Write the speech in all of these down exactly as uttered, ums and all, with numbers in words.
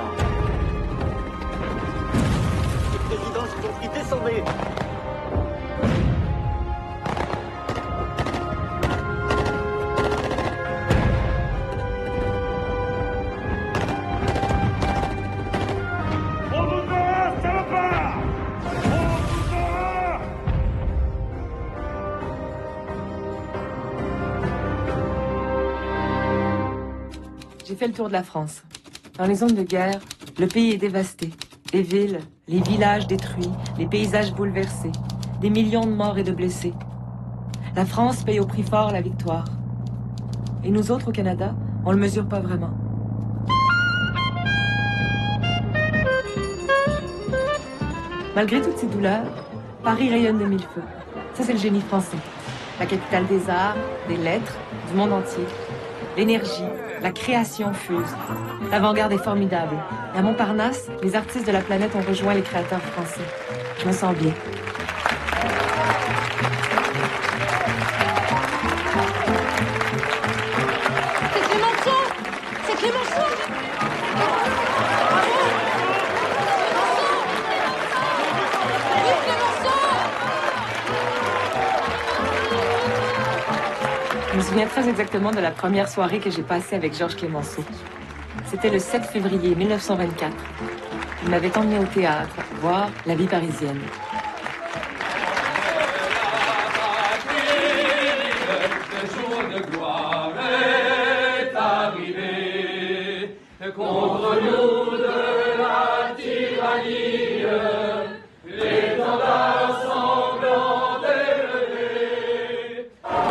Le président, j'ai compris, descendez. J'ai fait le tour de la France. Dans les zones de guerre, le pays est dévasté. Les villes, les villages détruits, les paysages bouleversés. Des millions de morts et de blessés. La France paye au prix fort la victoire. Et nous autres au Canada, on le mesure pas vraiment. Malgré toutes ces douleurs, Paris rayonne de mille feux. Ça, c'est le génie français. La capitale des arts, des lettres, du monde entier. L'énergie, la création fuse. L'avant-garde est formidable. Et à Montparnasse, les artistes de la planète ont rejoint les créateurs français. Je me sens bien. C'est Clémenceau! C'est Clémenceau! Je me souviens très exactement de la première soirée que j'ai passée avec Georges Clémenceau. C'était le sept février mille neuf cent vingt-quatre. Il m'avait emmené au théâtre voir La vie parisienne. Le jour de gloire est arrivé contre nous de la tyrannie. L'étendard sanglant élevé.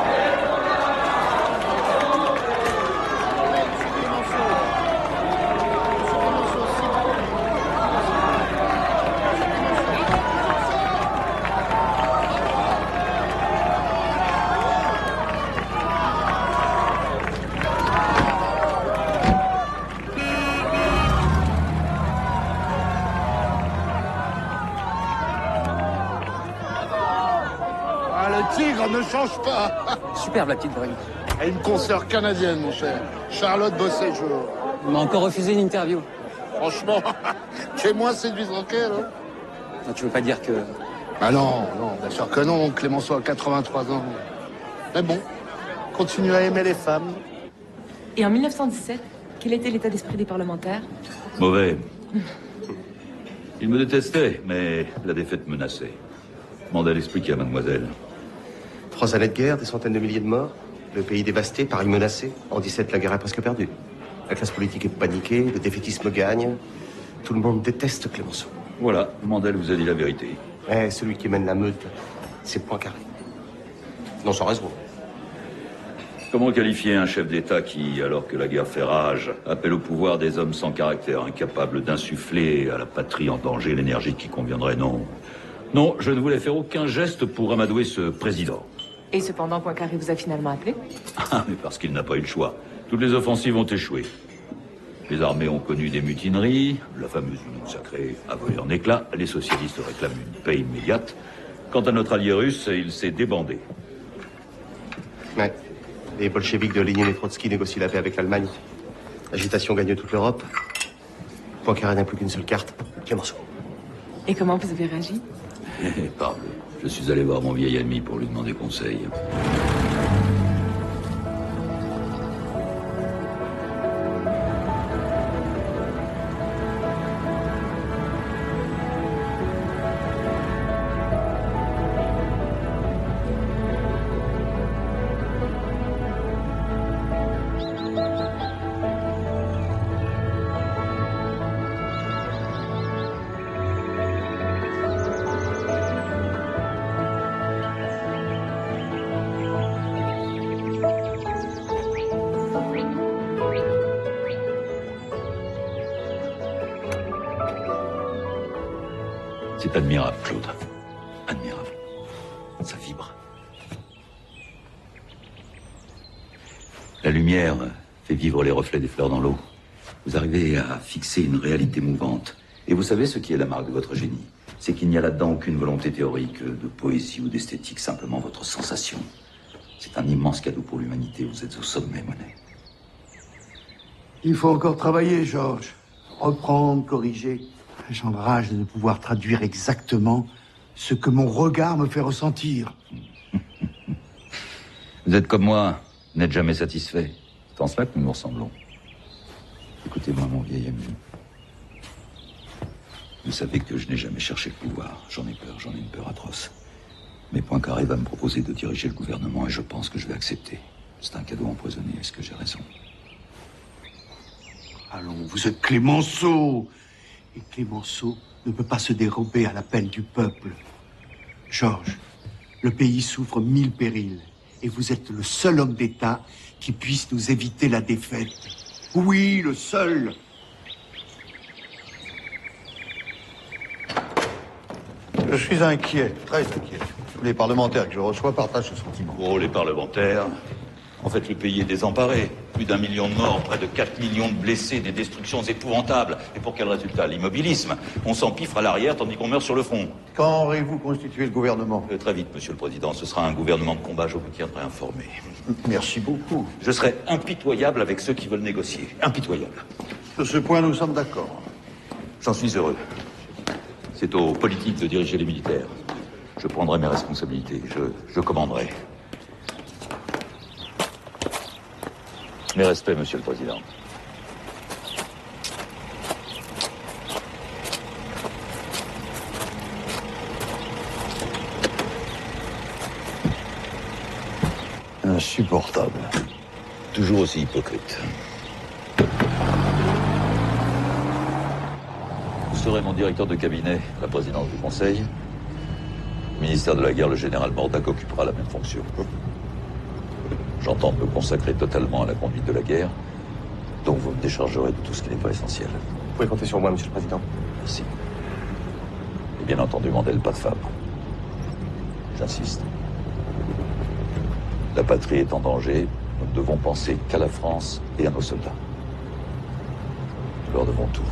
Tigre ne change pas. Superbe la petite brune. Et une consoeur canadienne, mon cher. Charlotte Bosset-Jour. Il m'a encore refusé une interview. Franchement, tu es moins séduisant qu'elle. Hein. Non, tu veux pas dire que... Ah non, non, bien sûr que non. Clémenceau a quatre-vingt-trois ans. Mais bon, continue à aimer les femmes. Et en mille neuf cent dix-sept, quel était l'état d'esprit des parlementaires? Mauvais. Ils me détestaient, mais la défaite menaçait. Mandel expliquait à mademoiselle. Trois années de guerre, des centaines de milliers de morts, le pays dévasté, Paris menacé. En dix-sept, la guerre est presque perdue. La classe politique est paniquée, le défaitisme gagne. Tout le monde déteste Clémenceau. Voilà, Mandel vous a dit la vérité. Eh, celui qui mène la meute, c'est Poincaré. Non, sans raison. Comment qualifier un chef d'État qui, alors que la guerre fait rage, appelle au pouvoir des hommes sans caractère, incapables d'insuffler à la patrie en danger l'énergie qui conviendrait? Non. Non, je ne voulais faire aucun geste pour amadouer ce président. Et cependant, Poincaré vous a finalement appelé? Ah, mais parce qu'il n'a pas eu le choix. Toutes les offensives ont échoué. Les armées ont connu des mutineries, la fameuse Union sacrée a volé en éclats, les socialistes réclament une paix immédiate. Quant à notre allié russe, il s'est débandé. Ouais. Les bolcheviks de Lénine et Trotsky négocient la paix avec l'Allemagne. L'agitation gagne toute l'Europe. Poincaré n'a plus qu'une seule carte, Clémenceau. Et comment vous avez réagi? Eh, parle. Je suis allé voir mon vieil ami pour lui demander conseil. C'est admirable, Claude. Admirable. Ça vibre. La lumière fait vivre les reflets des fleurs dans l'eau. Vous arrivez à fixer une réalité mouvante. Et vous savez ce qui est la marque de votre génie? C'est qu'il n'y a là-dedans aucune volonté théorique, de poésie ou d'esthétique, simplement votre sensation. C'est un immense cadeau pour l'humanité. Vous êtes au sommet, Monet. Il faut encore travailler, Georges. reprendre, corriger. J'enrage de ne pouvoir traduire exactement ce que mon regard me fait ressentir. Vous êtes comme moi, vous n'êtes jamais satisfait. C'est en cela que nous nous ressemblons. Écoutez-moi, mon vieil ami. Vous savez que je n'ai jamais cherché le pouvoir. J'en ai peur, j'en ai une peur atroce. Mais Poincaré va me proposer de diriger le gouvernement et je pense que je vais accepter. C'est un cadeau empoisonné, est-ce que j'ai raison? Allons, vous êtes Clémenceau. Et Clémenceau ne peut pas se dérober à l'appel du peuple. Georges, le pays souffre mille périls. Et vous êtes le seul homme d'État qui puisse nous éviter la défaite. Oui, le seul. Je suis inquiet, très inquiet. Tous les parlementaires que je reçois partagent ce sentiment. Oh, les parlementaires. En fait, le pays est désemparé. Plus d'un million de morts, près de quatre millions de blessés, des destructions épouvantables. Et pour quel résultat? L'immobilisme. On s'empiffre à l'arrière tandis qu'on meurt sur le front. Quand aurez-vous constitué le gouvernement? Euh, Très vite, Monsieur le Président. Ce sera un gouvernement de combat, je vous tiendrai informé. Merci beaucoup. Je serai impitoyable avec ceux qui veulent négocier. Impitoyable. Sur ce point, nous sommes d'accord. J'en suis heureux. C'est aux politiques de diriger les militaires. Je prendrai mes responsabilités. Je, je commanderai. Mes respects, Monsieur le Président. Insupportable. Toujours aussi hypocrite. Vous serez mon directeur de cabinet, la présidence du Conseil. Au ministère de la Guerre, le général Mordac occupera la même fonction. J'entends me consacrer totalement à la conduite de la guerre, donc vous me déchargerez de tout ce qui n'est pas essentiel. Vous pouvez compter sur moi, Monsieur le Président. Merci. Et bien entendu, Mandel, pas de femme. J'insiste. La patrie est en danger, nous ne devons penser qu'à la France et à nos soldats. Nous leur devons tout.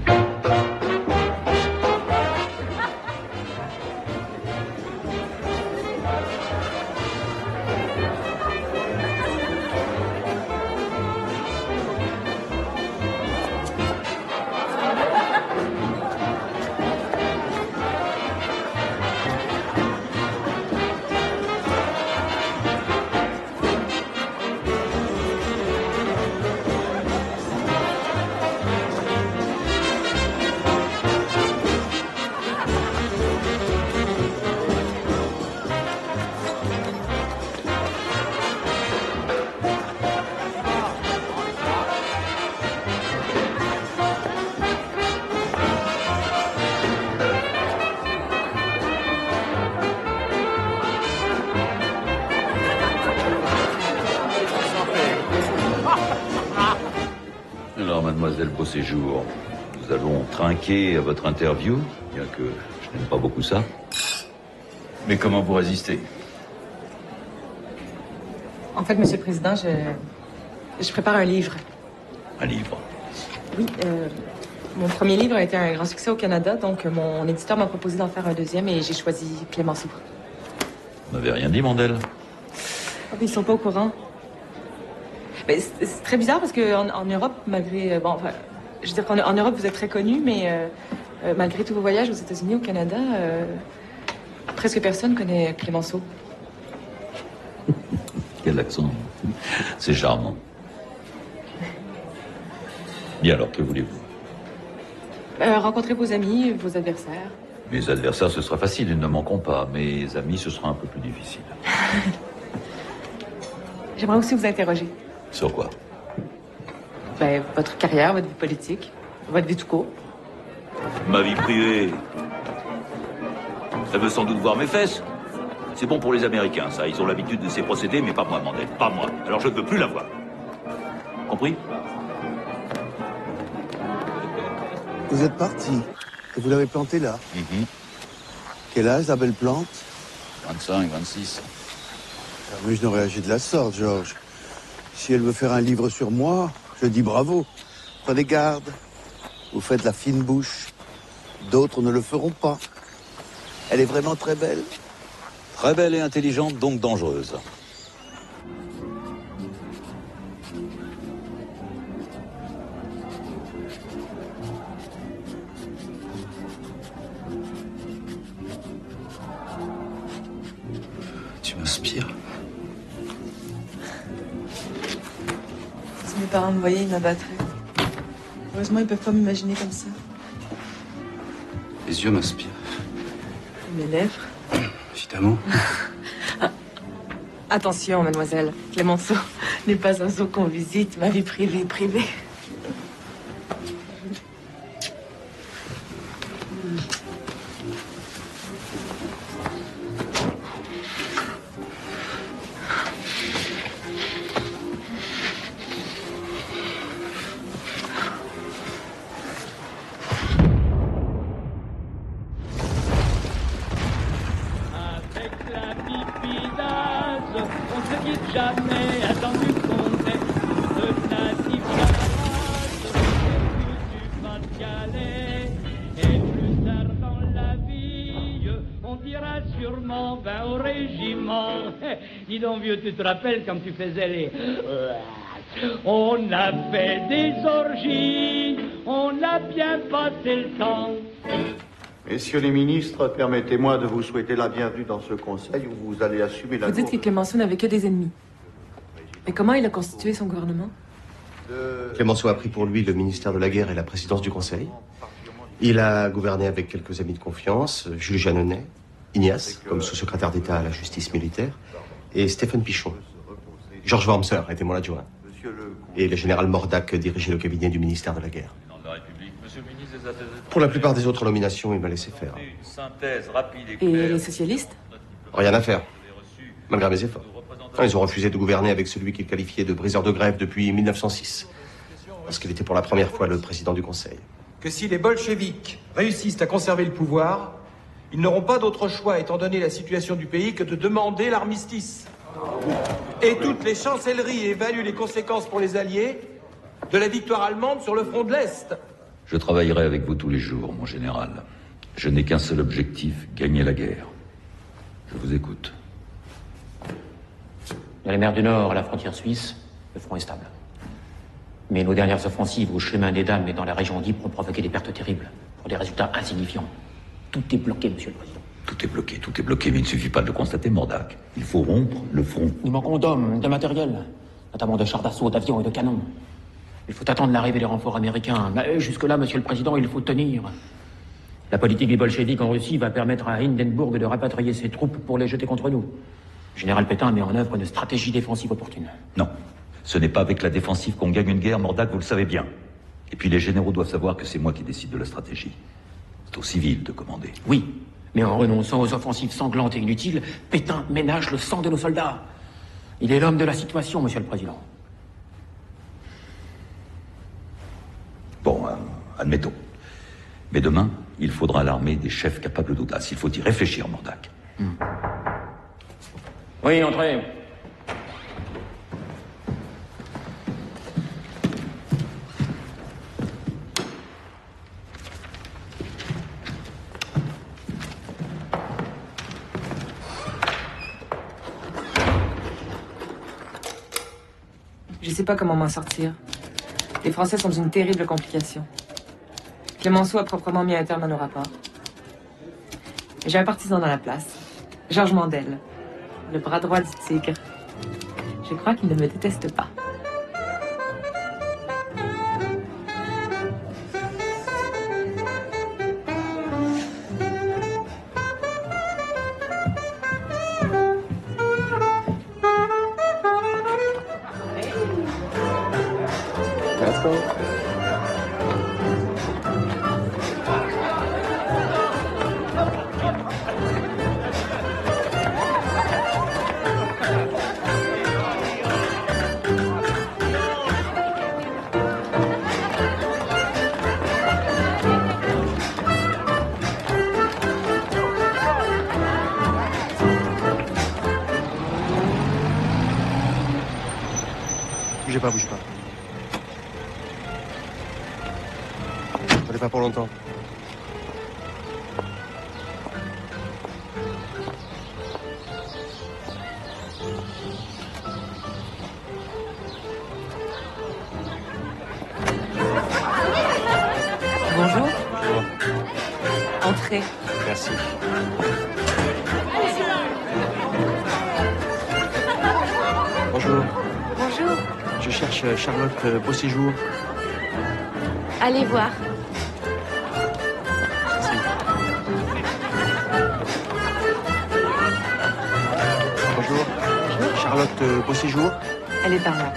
Alors, mademoiselle Beauséjour, nous allons trinquer à votre interview, bien que je n'aime pas beaucoup ça. Mais comment vous résistez? En fait, Monsieur le Président, je, je prépare un livre. Un livre? Oui, euh, mon premier livre a été un grand succès au Canada, donc mon éditeur m'a proposé d'en faire un deuxième et j'ai choisi Clémenceau. Vous n'avez rien dit, Mandel? Oh, ils sont pas au courant. C'est c'est très bizarre parce qu'en en Europe, malgré... Bon, enfin, je veux dire qu'en en Europe, vous êtes très connu, mais euh, euh, malgré tous vos voyages aux États-Unis, au Canada, euh, presque personne connaît Clémenceau. Quel accent. C'est charmant. Bien alors, que voulez-vous? Euh, rencontrez vos amis, vos adversaires. Mes adversaires, ce sera facile, ils ne manqueront pas. Mes amis, ce sera un peu plus difficile. J'aimerais aussi vous interroger. Sur quoi? Ben, votre carrière, votre vie politique, votre vie tout court. Ma vie privée. Elle veut sans doute voir mes fesses. C'est bon pour les Américains, ça. Ils ont l'habitude de ces procédés, mais pas moi, Mandel. Pas moi. Alors je ne veux plus la voir. Compris? Vous êtes parti. Et vous l'avez planté là. Mm-hmm. Quel âge, la belle plante? vingt-cinq, vingt-six. Mais je n'aurais agi de la sorte, Georges. Si elle veut faire un livre sur moi, je dis bravo. Prenez garde. Vous faites la fine bouche. D'autres ne le feront pas. Elle est vraiment très belle. Très belle et intelligente, donc dangereuse. m'inspire. Si mes parents me voyaient, ils m'abattraient. Heureusement, ils peuvent pas m'imaginer comme ça. Les yeux m'inspirent. Mes lèvres. Évidemment. Attention, mademoiselle. Clémenceau n'est pas un zoo qu'on visite. Ma vie privée est privée. Dis donc, vieux, tu te rappelles quand tu faisais les... On a fait des orgies, on a bien passé le temps. Messieurs les ministres, permettez-moi de vous souhaiter la bienvenue dans ce conseil où vous allez assumer la... Vous dites que Clémenceau n'avait que des ennemis. Mais comment il a constitué son gouvernement? Clémenceau a pris pour lui le ministère de la Guerre et la présidence du Conseil. Il a gouverné avec quelques amis de confiance, Jules Jeanneney, Ignace, comme sous-secrétaire d'État à la justice militaire, et Stéphane Pichon. Georges Wormser était mon adjoint. Et le général Mordac dirigeait le cabinet du ministère de la Guerre. Pour la plupart des autres nominations, il m'a laissé faire. Et les socialistes? Rien à faire, malgré mes efforts. Ils ont refusé de gouverner avec celui qu'ils qualifiaient de briseur de grève depuis mille neuf cent six, parce qu'il était pour la première fois le président du Conseil. Que si les bolcheviks réussissent à conserver le pouvoir, ils n'auront pas d'autre choix, étant donné la situation du pays, que de demander l'armistice. Et toutes les chancelleries évaluent les conséquences pour les Alliés de la victoire allemande sur le front de l'Est. Je travaillerai avec vous tous les jours, mon général. Je n'ai qu'un seul objectif, gagner la guerre. Je vous écoute. Dans les mers du Nord, à la frontière suisse, le front est stable. Mais nos dernières offensives au chemin des Dames et dans la région d'Ypres ont provoqué des pertes terribles, pour des résultats insignifiants. Tout est bloqué, monsieur le président. Tout est bloqué, tout est bloqué, mais il ne suffit pas de le constater, Mordac. Il faut rompre le front. Nous manquons d'hommes, de matériel, notamment de chars d'assaut, d'avions et de canons. Il faut attendre l'arrivée des renforts américains. Mais jusque-là, monsieur le président, il faut tenir. La politique des bolcheviks en Russie va permettre à Hindenburg de rapatrier ses troupes pour les jeter contre nous. Le général Pétain met en œuvre une stratégie défensive opportune. Non, ce n'est pas avec la défensive qu'on gagne une guerre, Mordac, vous le savez bien. Et puis les généraux doivent savoir que c'est moi qui décide de la stratégie. C'est aux civils de commander. Oui, mais en renonçant aux offensives sanglantes et inutiles, Pétain ménage le sang de nos soldats. Il est l'homme de la situation, monsieur le président. Bon, euh, admettons. Mais demain, il faudra à l'armée des chefs capables d'audace. Il faut y réfléchir, Mordac. Hmm. Oui, entrez. Je sais pas comment m'en sortir. Les Français sont une terrible complication. Clémenceau a proprement mis un terme à nos rapports. J'ai un partisan dans la place, Georges Mandel, le bras droit du tigre. Je crois qu'il ne me déteste pas. Let's go. Bougez pas, bougez pas. Prenez pas pour longtemps. Bonjour. Bonjour. Entrez. Merci. Bonjour. Bonjour. Je cherche euh, Charlotte euh, Beauséjour. Allez voir. Bonjour. Charlotte euh, Beauséjour. Elle est par là.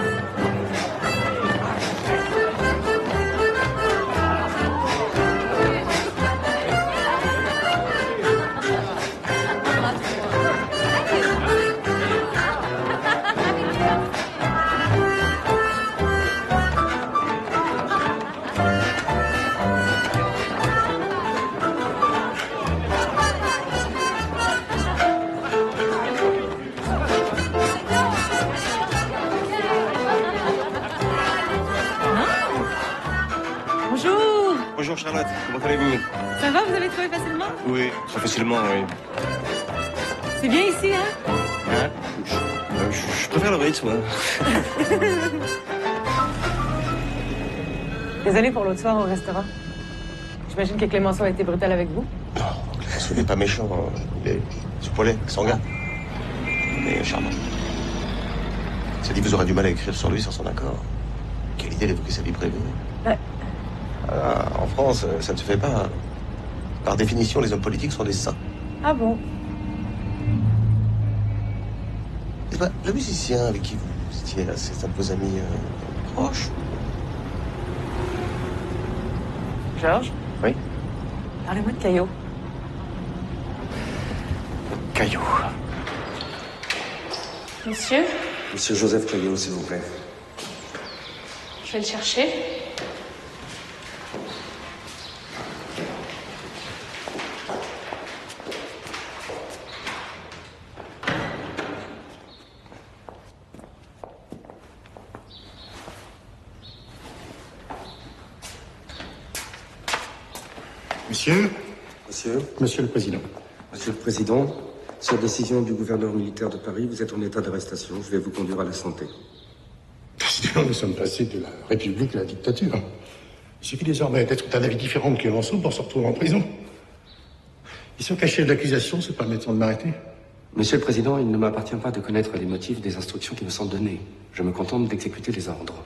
Bonjour. Bonjour Charlotte, comment allez-vous? Ça va, vous avez trouvé facilement? Oui, très facilement, oui. C'est bien ici, hein? Hein je, euh, je- je préfère le Ritz, moi. Désolée pour l'autre soir au restaurant. J'imagine que Clémenceau a été brutal avec vous. Clémenceau n'est pas méchant, hein. Il est soupolé, sanguin. Mais charmant. Ça dit que vous aurez du mal à écrire sur lui sans son accord. Quelle idée d'évoquer sa vie privée. Ouais. Ah, en France, ça ne se fait pas. Par définition, les hommes politiques sont des saints. Ah bon? Et ben, le musicien avec qui vous étiez là, c'est un de vos amis euh, proches? Georges? Oui. Parlez-moi de Caillot. Caillot. Monsieur, Monsieur Joseph Caillot, s'il vous plaît. je vais le chercher. Monsieur Monsieur Monsieur le Président. Monsieur le Président, sur décision du gouverneur militaire de Paris, vous êtes en état d'arrestation. Je vais vous conduire à la santé. Président, nous sommes passés de la République à la dictature. Il suffit désormais d'être d'un avis différent de Clémenceau pour se retrouver en prison. Ils sont cachés de l'accusation, se permettant de m'arrêter. Monsieur le Président, il ne m'appartient pas de connaître les motifs des instructions qui me sont données. Je me contente d'exécuter les ordres.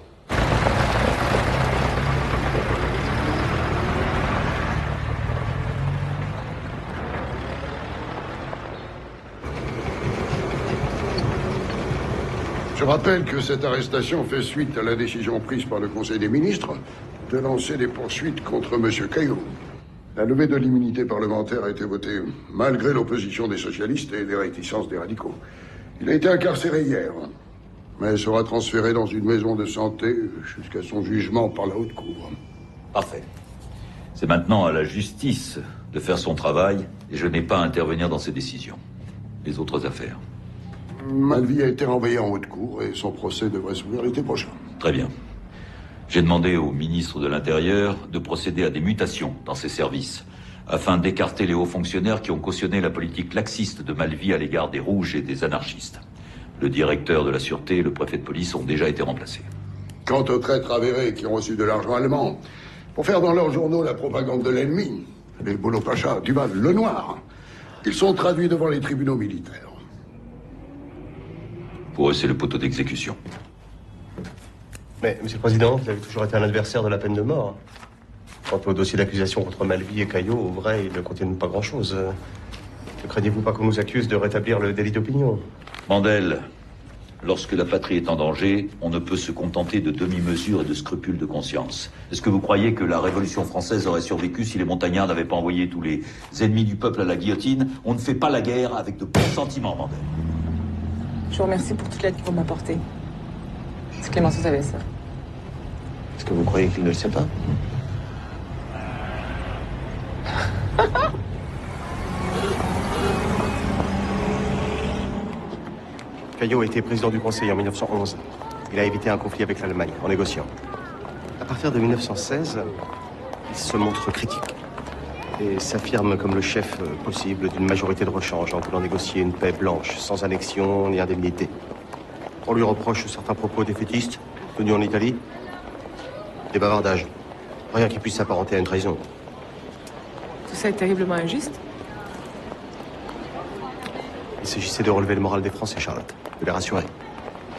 Je rappelle que cette arrestation fait suite à la décision prise par le Conseil des ministres de lancer des poursuites contre M. Caillot. La levée de l'immunité parlementaire a été votée malgré l'opposition des socialistes et les réticences des radicaux. Il a été incarcéré hier, mais sera transféré dans une maison de santé jusqu'à son jugement par la haute cour. Parfait. C'est maintenant à la justice de faire son travail et je n'ai pas à intervenir dans ses décisions. Les autres affaires. Malvy a été renvoyé en haute cour et son procès devrait s'ouvrir l'été prochain. Très bien. J'ai demandé au ministre de l'Intérieur de procéder à des mutations dans ses services afin d'écarter les hauts fonctionnaires qui ont cautionné la politique laxiste de Malvy à l'égard des rouges et des anarchistes. Le directeur de la sûreté et le préfet de police ont déjà été remplacés. Quant aux traîtres avérés qui ont reçu de l'argent allemand pour faire dans leurs journaux la propagande de l'ennemi, les Bolo Pacha, Duval, Le Noir, ils sont traduits devant les tribunaux militaires. Pour eux, c'est le poteau d'exécution. Mais, Monsieur le Président, vous avez toujours été un adversaire de la peine de mort. Quant au dossier d'accusation contre Malvy et Caillot, au vrai, ils ne contiennent pas grand-chose. Ne craignez-vous pas qu'on nous accuse de rétablir le délit d'opinion? Mandel, lorsque la patrie est en danger, on ne peut se contenter de demi-mesures et de scrupules de conscience. Est-ce que vous croyez que la Révolution française aurait survécu si les montagnards n'avaient pas envoyé tous les ennemis du peuple à la guillotine? On ne fait pas la guerre avec de bons sentiments, Mandel. Je vous remercie pour toute l'aide que vous m'apportez. Si Clémenceau savait ça. Est-ce que vous croyez qu'il ne le sait pas? Caillot a été président du Conseil en mille neuf cent onze. Il a évité un conflit avec l'Allemagne en négociant. À partir de mille neuf cent seize, il se montre critique et s'affirme comme le chef possible d'une majorité de rechange en voulant négocier une paix blanche, sans annexion ni indemnité. On lui reproche certains propos défaitistes tenus en Italie, des bavardages, rien qui puisse s'apparenter à une trahison. Tout ça est terriblement injuste. Il s'agissait de relever le moral des Français, Charlotte, de les rassurer.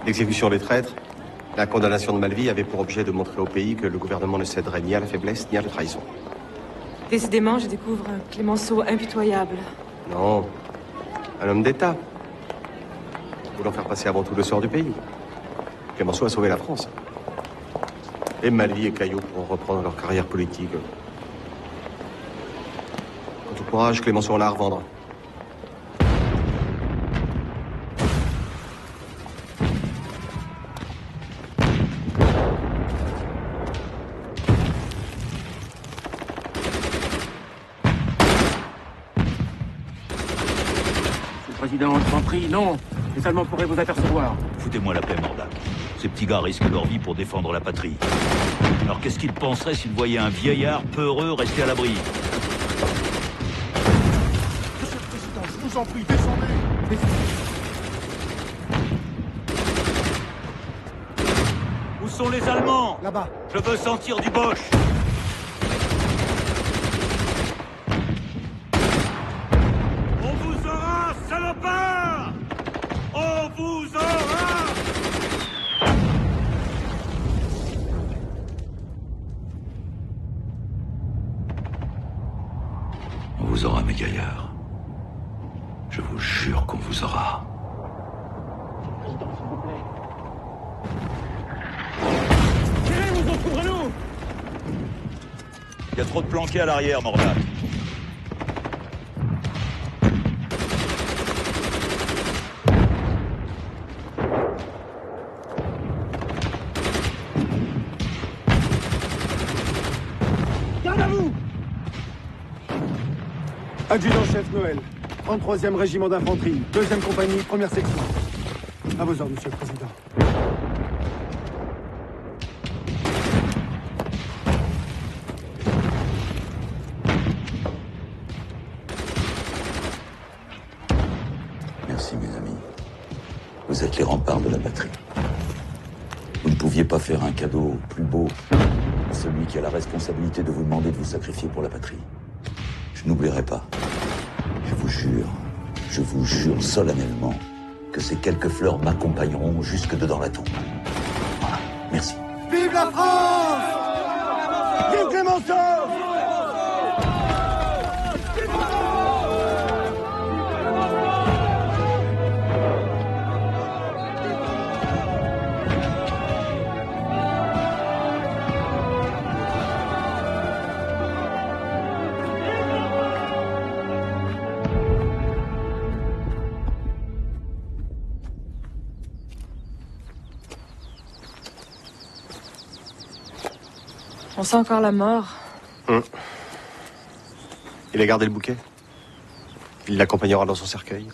L'exécution des traîtres, la condamnation de Malvy avait pour objet de montrer au pays que le gouvernement ne céderait ni à la faiblesse ni à la trahison. Décidément, je découvre un Clémenceau impitoyable. Non, un homme d'État. Voulant faire passer avant tout le sort du pays. Clémenceau a sauvé la France. Et Malvy et Caillot pourront reprendre leur carrière politique. Quant au courage, Clémenceau en a à revendre. Président, je t'en prie, non. Les Allemands pourraient vous apercevoir. Foutez-moi la paix, Mordac. Ces petits gars risquent leur vie pour défendre la patrie. Alors qu'est-ce qu'ils penseraient s'ils voyaient un vieillard peureux rester à l'abri? Monsieur le Président, je vous en prie, descendez. Où sont les Allemands? Là-bas. Je veux sentir du Boche. On vous aura, salopard! On vous aura! On vous aura, mes gaillards. Je vous jure qu'on vous aura. Tirez-vous, couvrez-nous! Il y a trop de planqués à l'arrière, Mordac. Garde à vous! Adjudant-chef Noël, trente-troisième régiment d'infanterie, deuxième compagnie, première section. À vos ordres, Monsieur le Président. Merci, mes amis. Vous êtes les remparts de la patrie. Vous ne pouviez pas faire un cadeau plus beau à celui qui a la responsabilité de vous demander de vous sacrifier pour la patrie. Je n'oublierai pas. Je vous jure, je vous jure solennellement que ces quelques fleurs m'accompagneront jusque dedans la tombe. Voilà. Merci. Vive la France! Vive Clémenceau! On sent encore la mort. Hum. Il a gardé le bouquet. Il l'accompagnera dans son cercueil.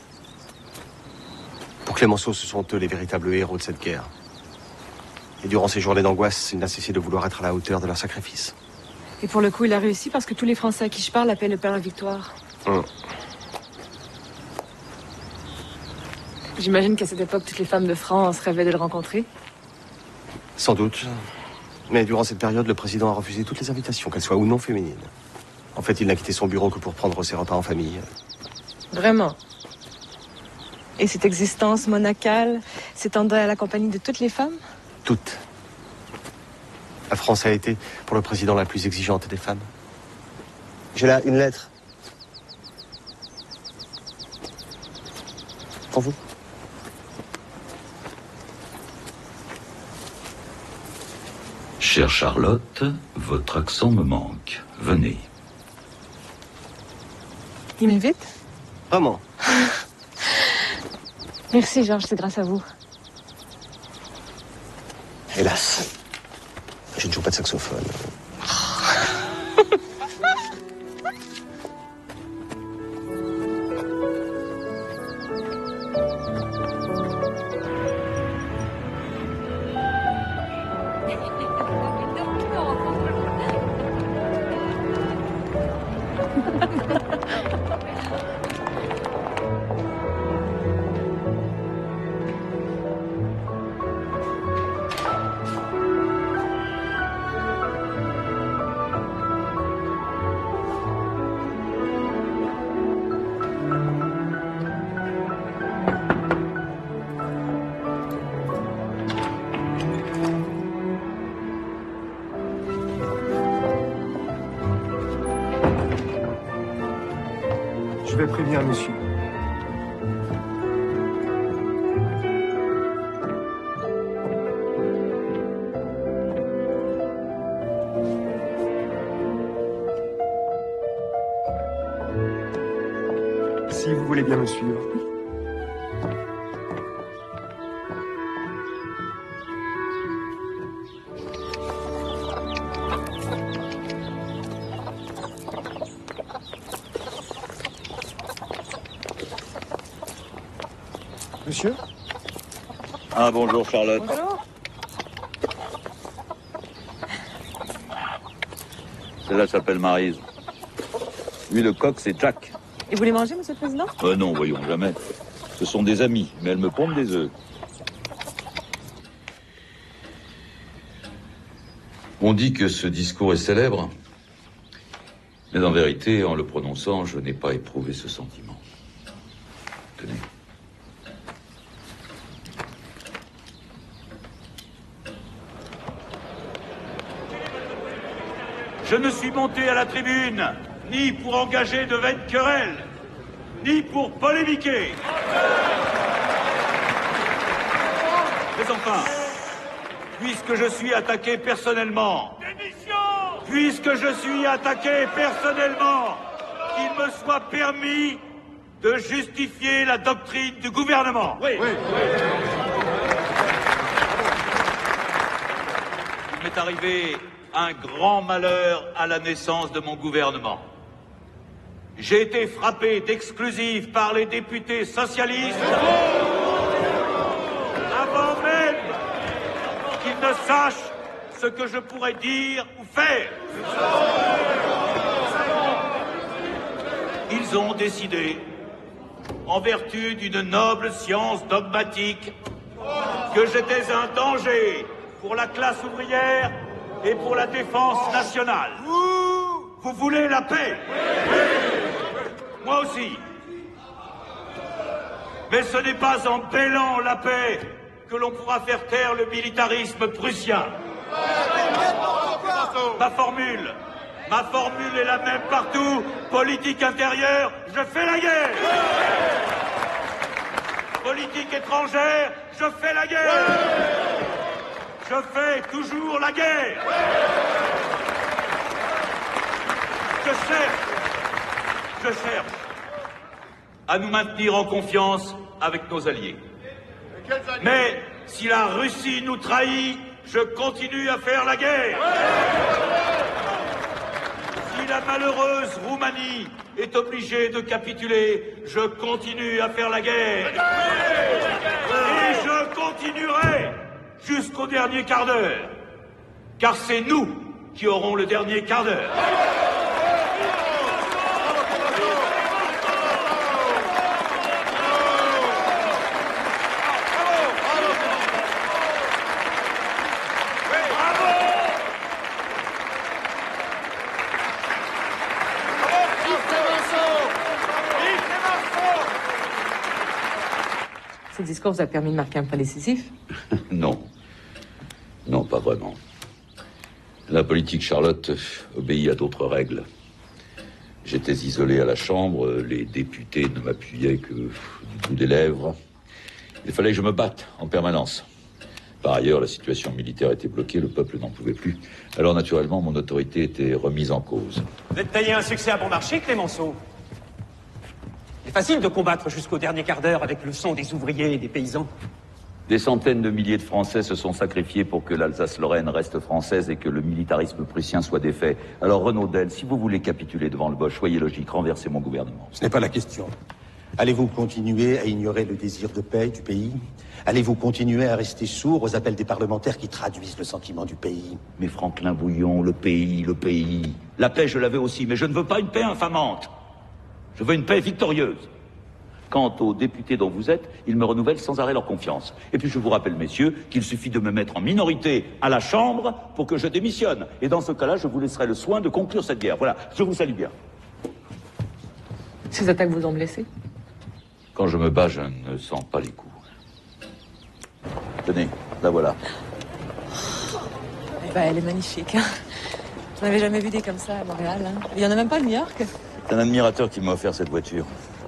Pour Clémenceau, ce sont eux les véritables héros de cette guerre. Et durant ces journées d'angoisse, il n'a cessé de vouloir être à la hauteur de leur sacrifice. Et pour le coup, il a réussi parce que tous les Français à qui je parle appellent le père la victoire. Hum. J'imagine qu'à cette époque, toutes les femmes de France rêvaient de le rencontrer. Sans doute. Mais durant cette période, le président a refusé toutes les invitations, qu'elles soient ou non féminines. En fait, il n'a quitté son bureau que pour prendre ses repas en famille. Vraiment. Et cette existence monacale s'étendrait à la compagnie de toutes les femmes? Toutes. La France a été, pour le président, la plus exigeante des femmes. J'ai là une lettre. Pour vous. Chère Charlotte, votre accent me manque. Venez. Il m'invite? Vraiment. Merci, Georges, c'est grâce à vous. Hélas. Je ne joue pas de saxophone. vais prévenir monsieur. Si vous voulez bien me suivre. Monsieur? Ah, bonjour, Charlotte. Bonjour. Celle-là s'appelle Maryse. Lui, le coq, c'est Jack. Et vous les mangez, monsieur le président? Euh, non, voyons, jamais. Ce sont des amis, mais elles me pondent des œufs. On dit que ce discours est célèbre, mais en vérité, en le prononçant, je n'ai pas éprouvé ce sentiment. Tenez. Je ne suis monté à la tribune ni pour engager de vaines querelles, ni pour polémiquer. Mais enfin, puisque je suis attaqué personnellement, puisque je suis attaqué personnellement, qu'il me soit permis de justifier la doctrine du gouvernement. Oui. Oui. Il m'est arrivé un grand malheur à la naissance de mon gouvernement. J'ai été frappé d'exclusive par les députés socialistes avant même qu'ils ne sachent ce que je pourrais dire ou faire. Ils ont décidé, en vertu d'une noble science dogmatique, que j'étais un danger pour la classe ouvrière et pour la défense nationale. Vous voulez la paix? Moi aussi. Mais ce n'est pas en bêlant la paix que l'on pourra faire taire le militarisme prussien. Ma formule, ma formule est la même partout. Politique intérieure, je fais la guerre. Politique étrangère, je fais la guerre. Je fais toujours la guerre. Je cherche, je cherche à nous maintenir en confiance avec nos alliés. Mais si la Russie nous trahit, je continue à faire la guerre. Si la malheureuse Roumanie est obligée de capituler, je continue à faire la guerre. Et je continuerai jusqu'au dernier quart d'heure. Car c'est nous qui aurons le dernier quart d'heure. Ce discours vous a permis de marquer un point décisif? Non. Non, pas vraiment. La politique, Charlotte, obéit à d'autres règles. J'étais isolé à la Chambre, les députés ne m'appuyaient que du bout des lèvres. Il fallait que je me batte en permanence. Par ailleurs, la situation militaire était bloquée, le peuple n'en pouvait plus. Alors, naturellement, mon autorité était remise en cause. Vous êtes taillé un succès à bon marché, Clémenceau. C'est facile de combattre jusqu'au dernier quart d'heure avec le sang des ouvriers et des paysans. Des centaines de milliers de Français se sont sacrifiés pour que l'Alsace-Lorraine reste française et que le militarisme prussien soit défait. Alors, Renaudel, si vous voulez capituler devant le Bosch, soyez logique, renversez mon gouvernement. Ce n'est pas la question. Allez-vous continuer à ignorer le désir de paix du pays? Allez-vous continuer à rester sourd aux appels des parlementaires qui traduisent le sentiment du pays? Mais Franklin Bouillon, le pays, le pays... La paix, je l'avais aussi, mais je ne veux pas une paix infamante. Je veux une paix victorieuse. Quant aux députés dont vous êtes, ils me renouvellent sans arrêt leur confiance. Et puis je vous rappelle, messieurs, qu'il suffit de me mettre en minorité à la Chambre pour que je démissionne. Et dans ce cas-là, je vous laisserai le soin de conclure cette guerre. Voilà, je vous salue bien. Ces attaques vous ont blessé? Quand je me bats, je ne sens pas les coups. Tenez, la voilà. Eh ben, elle est magnifique. Hein. Je n'avais jamais vu des comme ça à Montréal. Hein. Il n'y en a même pas à New York. C'est un admirateur qui m'a offert cette voiture.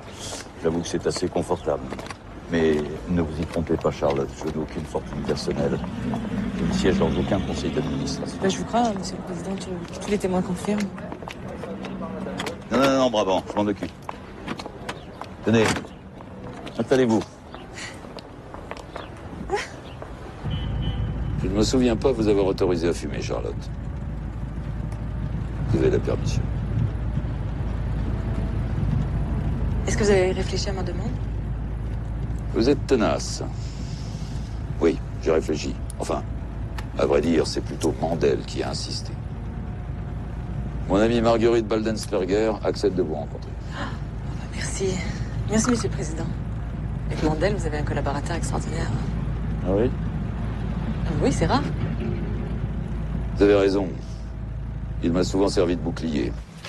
J'avoue que c'est assez confortable. Mais ne vous y trompez pas, Charlotte. Je n'ai aucune fortune personnelle. Je ne siège dans aucun conseil d'administration. Bah, je vous crois, monsieur le président, tous tous les témoins confirment. Non, non, non, Brabant, je m'en occupe. Tenez, installez-vous. Je ne me souviens pas vous avoir autorisé à fumer, Charlotte. Vous avez la permission. Est-ce que vous avez réfléchi à ma demande? Vous êtes tenace. Oui, j'ai réfléchi. Enfin, à vrai dire, c'est plutôt Mandel qui a insisté. Mon amie Marguerite Baldensperger accepte de vous rencontrer. Merci. Merci, monsieur le président. Avec Mandel, vous avez un collaborateur extraordinaire. Ah oui? Oui, c'est rare. Vous avez raison. Il m'a souvent servi de bouclier.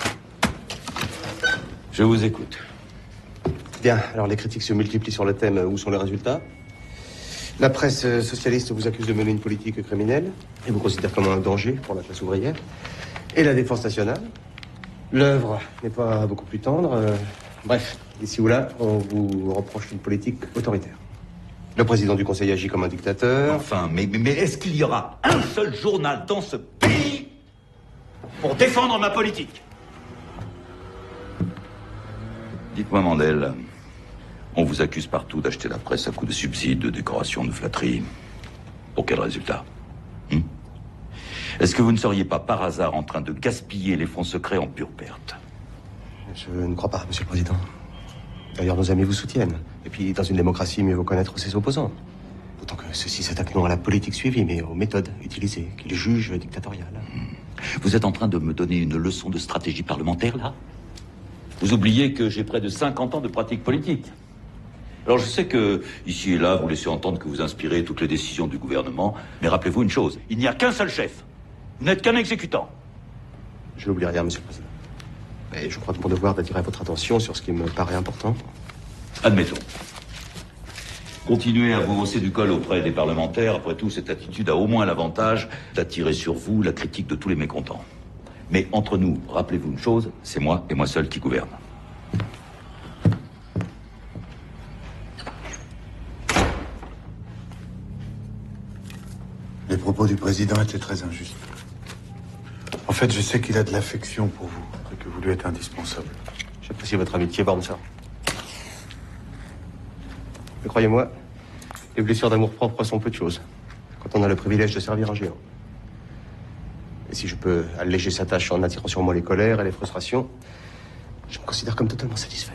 Je vous écoute. Bien, alors les critiques se multiplient sur le thème « Où sont les résultats ?» La presse socialiste vous accuse de mener une politique criminelle et vous considère comme un danger pour la classe ouvrière. Et la défense nationale. L'œuvre n'est pas beaucoup plus tendre. Euh, bref, ici ou là, on vous reproche une politique autoritaire. Le président du Conseil agit comme un dictateur. Enfin, mais, mais, mais est-ce qu'il y aura un seul journal dans ce pays pour défendre ma politique? Dites-moi, Mandel, on vous accuse partout d'acheter la presse à coups de subsides, de décorations, de flatteries. Pour quel résultat? Hum? Est-ce que vous ne seriez pas par hasard en train de gaspiller les fonds secrets en pure perte? Je ne crois pas, monsieur le président. D'ailleurs, nos amis vous soutiennent. Et puis, dans une démocratie, mieux vaut connaître ses opposants. D'autant que ceux-ci s'attaquent non à la politique suivie, mais aux méthodes utilisées, qu'ils jugent dictatoriales. Vous êtes en train de me donner une leçon de stratégie parlementaire, là? Vous oubliez que j'ai près de cinquante ans de pratique politique. Alors je sais que, ici et là, vous laissez entendre que vous inspirez toutes les décisions du gouvernement, mais rappelez-vous une chose, il n'y a qu'un seul chef. Vous n'êtes qu'un exécutant. Je n'oublie rien, monsieur le président. Mais je crois de mon devoir d'attirer votre attention sur ce qui me paraît important. Admettons. Continuez à vous hausser du col auprès des parlementaires. Après tout, cette attitude a au moins l'avantage d'attirer sur vous la critique de tous les mécontents. Mais entre nous, rappelez-vous une chose, c'est moi et moi seul qui gouverne. Les propos du président étaient très injustes. En fait, je sais qu'il a de l'affection pour vous et que vous lui êtes indispensable. J'apprécie votre amitié, Bornsa. Mais croyez-moi, les blessures d'amour-propre sont peu de choses quand on a le privilège de servir un géant. Et si je peux alléger sa tâche en attirant sur moi les colères et les frustrations, je me considère comme totalement satisfait.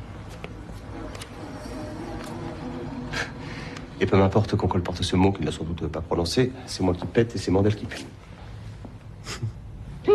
Et peu m'importe qu'on colporte ce mot qu'il n'a sans doute pas prononcé, c'est moi qui pète et c'est Mandel qui pue. Tout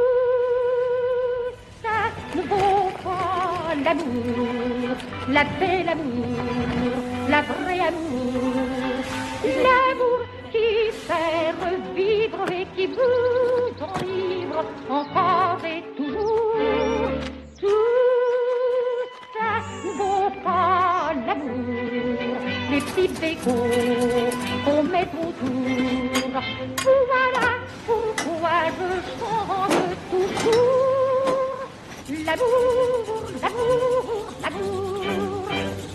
ça ne vaut pas l'amour, la paix, l'amour, la vraie amour, l'amour qui fait revivre et qui vous enivre encore et toujours. Tout ça ne vaut pas l'amour, les petits bégots qu'on met autour. Voilà pourquoi je chante toujours l'amour, l'amour, l'amour.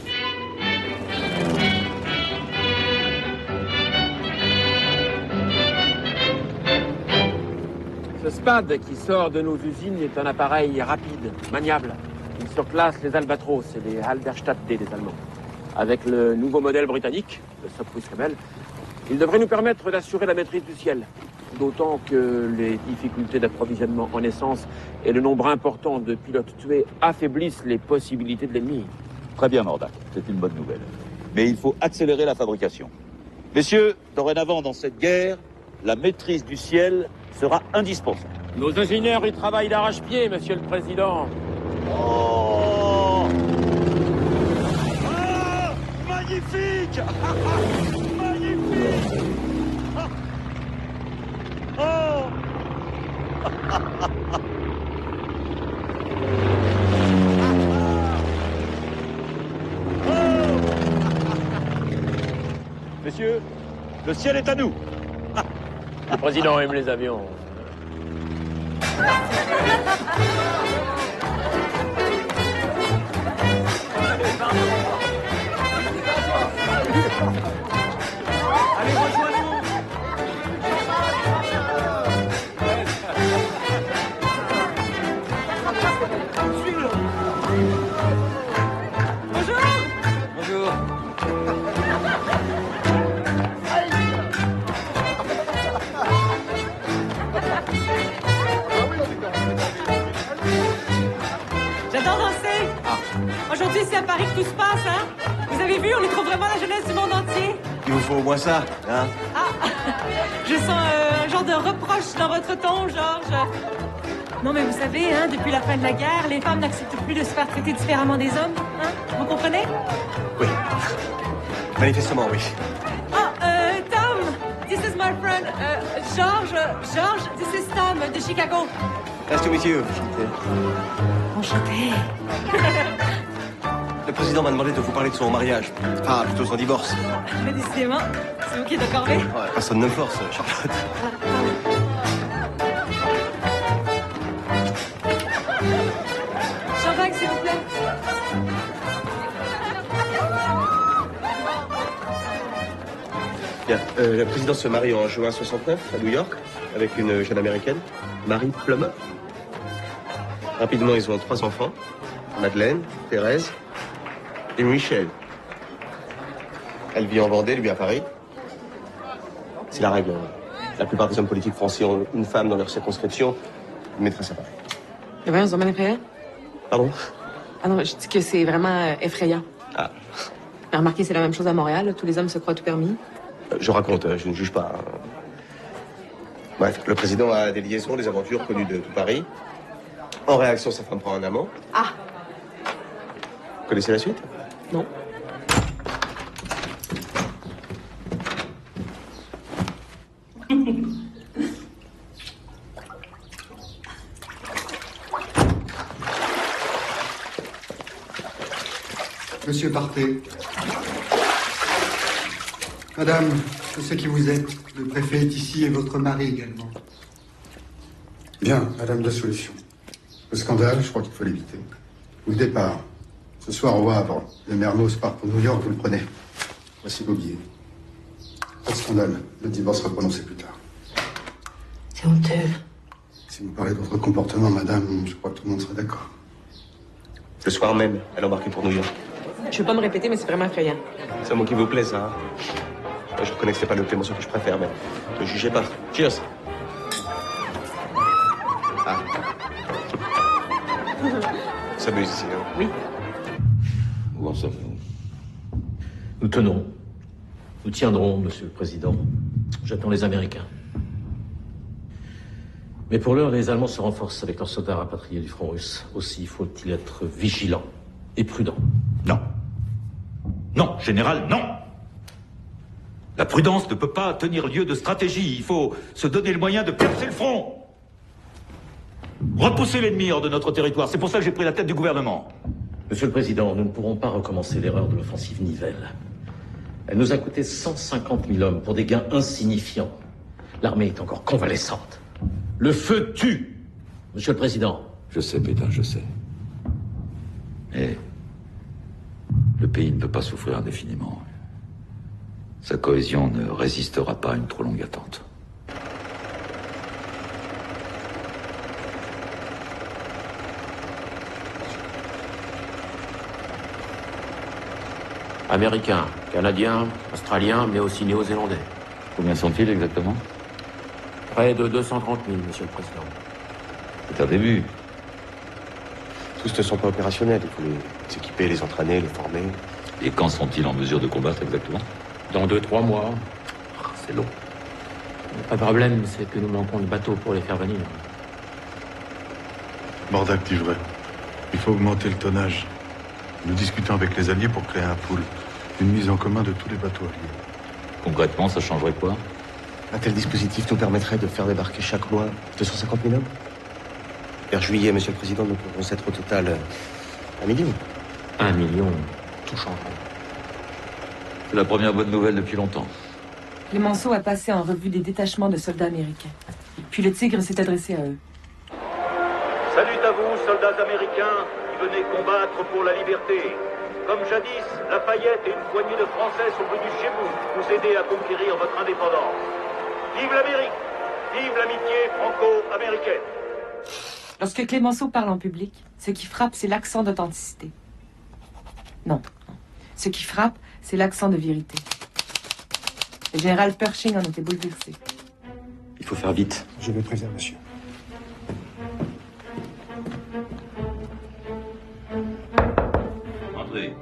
Ce SPAD qui sort de nos usines est un appareil rapide, maniable. Il surclasse les Albatros et les Halberstadt D des Allemands. Avec le nouveau modèle britannique, le Sopwith Camel, il devrait nous permettre d'assurer la maîtrise du ciel. D'autant que les difficultés d'approvisionnement en essence et le nombre important de pilotes tués affaiblissent les possibilités de l'ennemi. Très bien, Mordac, c'est une bonne nouvelle. Mais il faut accélérer la fabrication. Messieurs, dorénavant dans cette guerre, la maîtrise du ciel sera indispensable. Nos ingénieurs y travaillent d'arrache-pied, monsieur le président. Oh ah, magnifique magnifique oh Messieurs, le ciel est à nous. Le président aime les avions. Allez, Allez, rejoins-nous. Bonjour. Bonjour. J'adore danser. Aujourd'hui, c'est à Paris que tout se passe, hein. Vous avez vu, on y trouve vraiment la jeunesse du monde entier. Il vous faut au moins ça, hein? Ah, je sens euh, un genre de reproche dans votre ton, Georges. Non, mais vous savez, hein, depuis la fin de la guerre, les femmes n'acceptent plus de se faire traiter différemment des hommes, hein. Vous comprenez? Oui. Manifestement, oui. Ah, euh, Tom, this is my friend, euh, Georges, Georges, this is Tom de Chicago. Nice to meet you. Enchanté. Le président m'a demandé de vous parler de son mariage. Ah, plutôt son divorce. Mais décidément, c'est vous qui êtes corvée. Ouais, personne ne me force, Charlotte. Champagne, s'il vous plaît. Bien. Euh, le président se marie en juin soixante-neuf à New York avec une jeune américaine, Marie Plummer. Rapidement, ils ont trois enfants, Madeleine, Thérèse et Michel. Elle vit en Vendée, lui à Paris. C'est la règle. La plupart des hommes politiques français ont une femme dans leur circonscription, une maîtresse à Paris. Et voyons, c'est vraiment effrayant. Pardon? Ah non, je dis que c'est vraiment euh, effrayant. Ah. Mais remarquez, c'est la même chose à Montréal, là. Tous les hommes se croient tout permis. Euh, Je raconte, euh, je ne juge pas. hein. Bref, le président a des liaisons, des aventures connues de tout Paris. En réaction, sa femme prend un amant. Ah! Vous connaissez la suite? Non. Monsieur Partez. Madame, je sais qui vous êtes. Le préfet est ici et votre mari également. Bien, madame, deux solutions. Le scandale, je crois qu'il faut l'éviter. Ou le départ. Ce soir, au Havre, le Mermoz part pour New York, vous le prenez. Voici vos billets. Pas de scandale. Le divorce sera prononcé plus tard. C'est honteux. Si vous parlez de votre comportement, madame, je crois que tout le monde sera d'accord. Le soir même, elle embarque pour New York. Je veux pas me répéter, mais c'est vraiment effrayant. C'est un mot qui vous plaît, ça. Hein? Je reconnais que c'est pas le Clémenceau que je préfère, mais ne jugez pas. Cheers. Ah. On s'amuse ici, hein? Oui. Où en sommes-nous? Nous tenons. Nous tiendrons, Monsieur le Président. J'attends les Américains. Mais pour l'heure, les Allemands se renforcent avec leurs soldats rapatriés du front russe. Aussi faut-il être vigilant et prudent. Non. Non, général, non. La prudence ne peut pas tenir lieu de stratégie. Il faut se donner le moyen de percer le front. Repousser l'ennemi hors de notre territoire. C'est pour ça que j'ai pris la tête du gouvernement. Monsieur le Président, nous ne pourrons pas recommencer l'erreur de l'offensive Nivelle. Elle nous a coûté cent cinquante mille hommes pour des gains insignifiants. L'armée est encore convalescente. Le feu tue, Monsieur le Président. Je sais, Pétain, je sais. Mais le pays ne peut pas souffrir indéfiniment. Sa cohésion ne résistera pas à une trop longue attente. Américains, Canadiens, Australiens, mais aussi Néo-Zélandais. Combien sont-ils exactement? Près de deux cent trente mille, Monsieur le Président. C'est un début. Tous ne sont pas opérationnels. Il faut les équiper, les entraîner, les former. Et quand sont-ils en mesure de combattre exactement? Dans deux, trois mois. C'est long. Pas de problème, c'est que nous manquons de bateaux pour les faire venir. Bordac dit vrai. Il faut augmenter le tonnage. Nous discutons avec les Alliés pour créer un pool. Une mise en commun de tous les bateaux alliés. Concrètement, ça changerait quoi? Un tel dispositif nous permettrait de faire débarquer chaque mois deux cent cinquante mille hommes. Vers juillet, Monsieur le Président, nous pourrons être au total euh, un million. Un million, tout change. C'est la première bonne nouvelle depuis longtemps. Clémenceau a passé en revue des détachements de soldats américains. Puis le Tigre s'est adressé à eux. Salut à vous, soldats américains qui venez combattre pour la liberté. Comme jadis, Lafayette et une poignée de Français sont venus chez vous, vous aider à conquérir votre indépendance. Vive l'Amérique! Vive l'amitié franco-américaine! Lorsque Clémenceau parle en public, ce qui frappe, c'est l'accent d'authenticité. Non. Ce qui frappe, c'est l'accent de vérité. Le général Pershing en était bouleversé. Il faut faire vite. Je vais prévenir, monsieur. Entrez.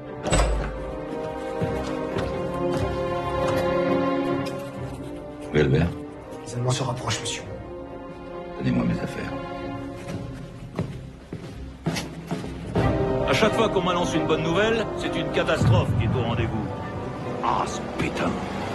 Oui, Albert? Les Allemands se rapprochent, monsieur. Donnez-moi mes affaires. À chaque fois qu'on m'annonce une bonne nouvelle, c'est une catastrophe qui est au rendez-vous. Ah, ce pétain.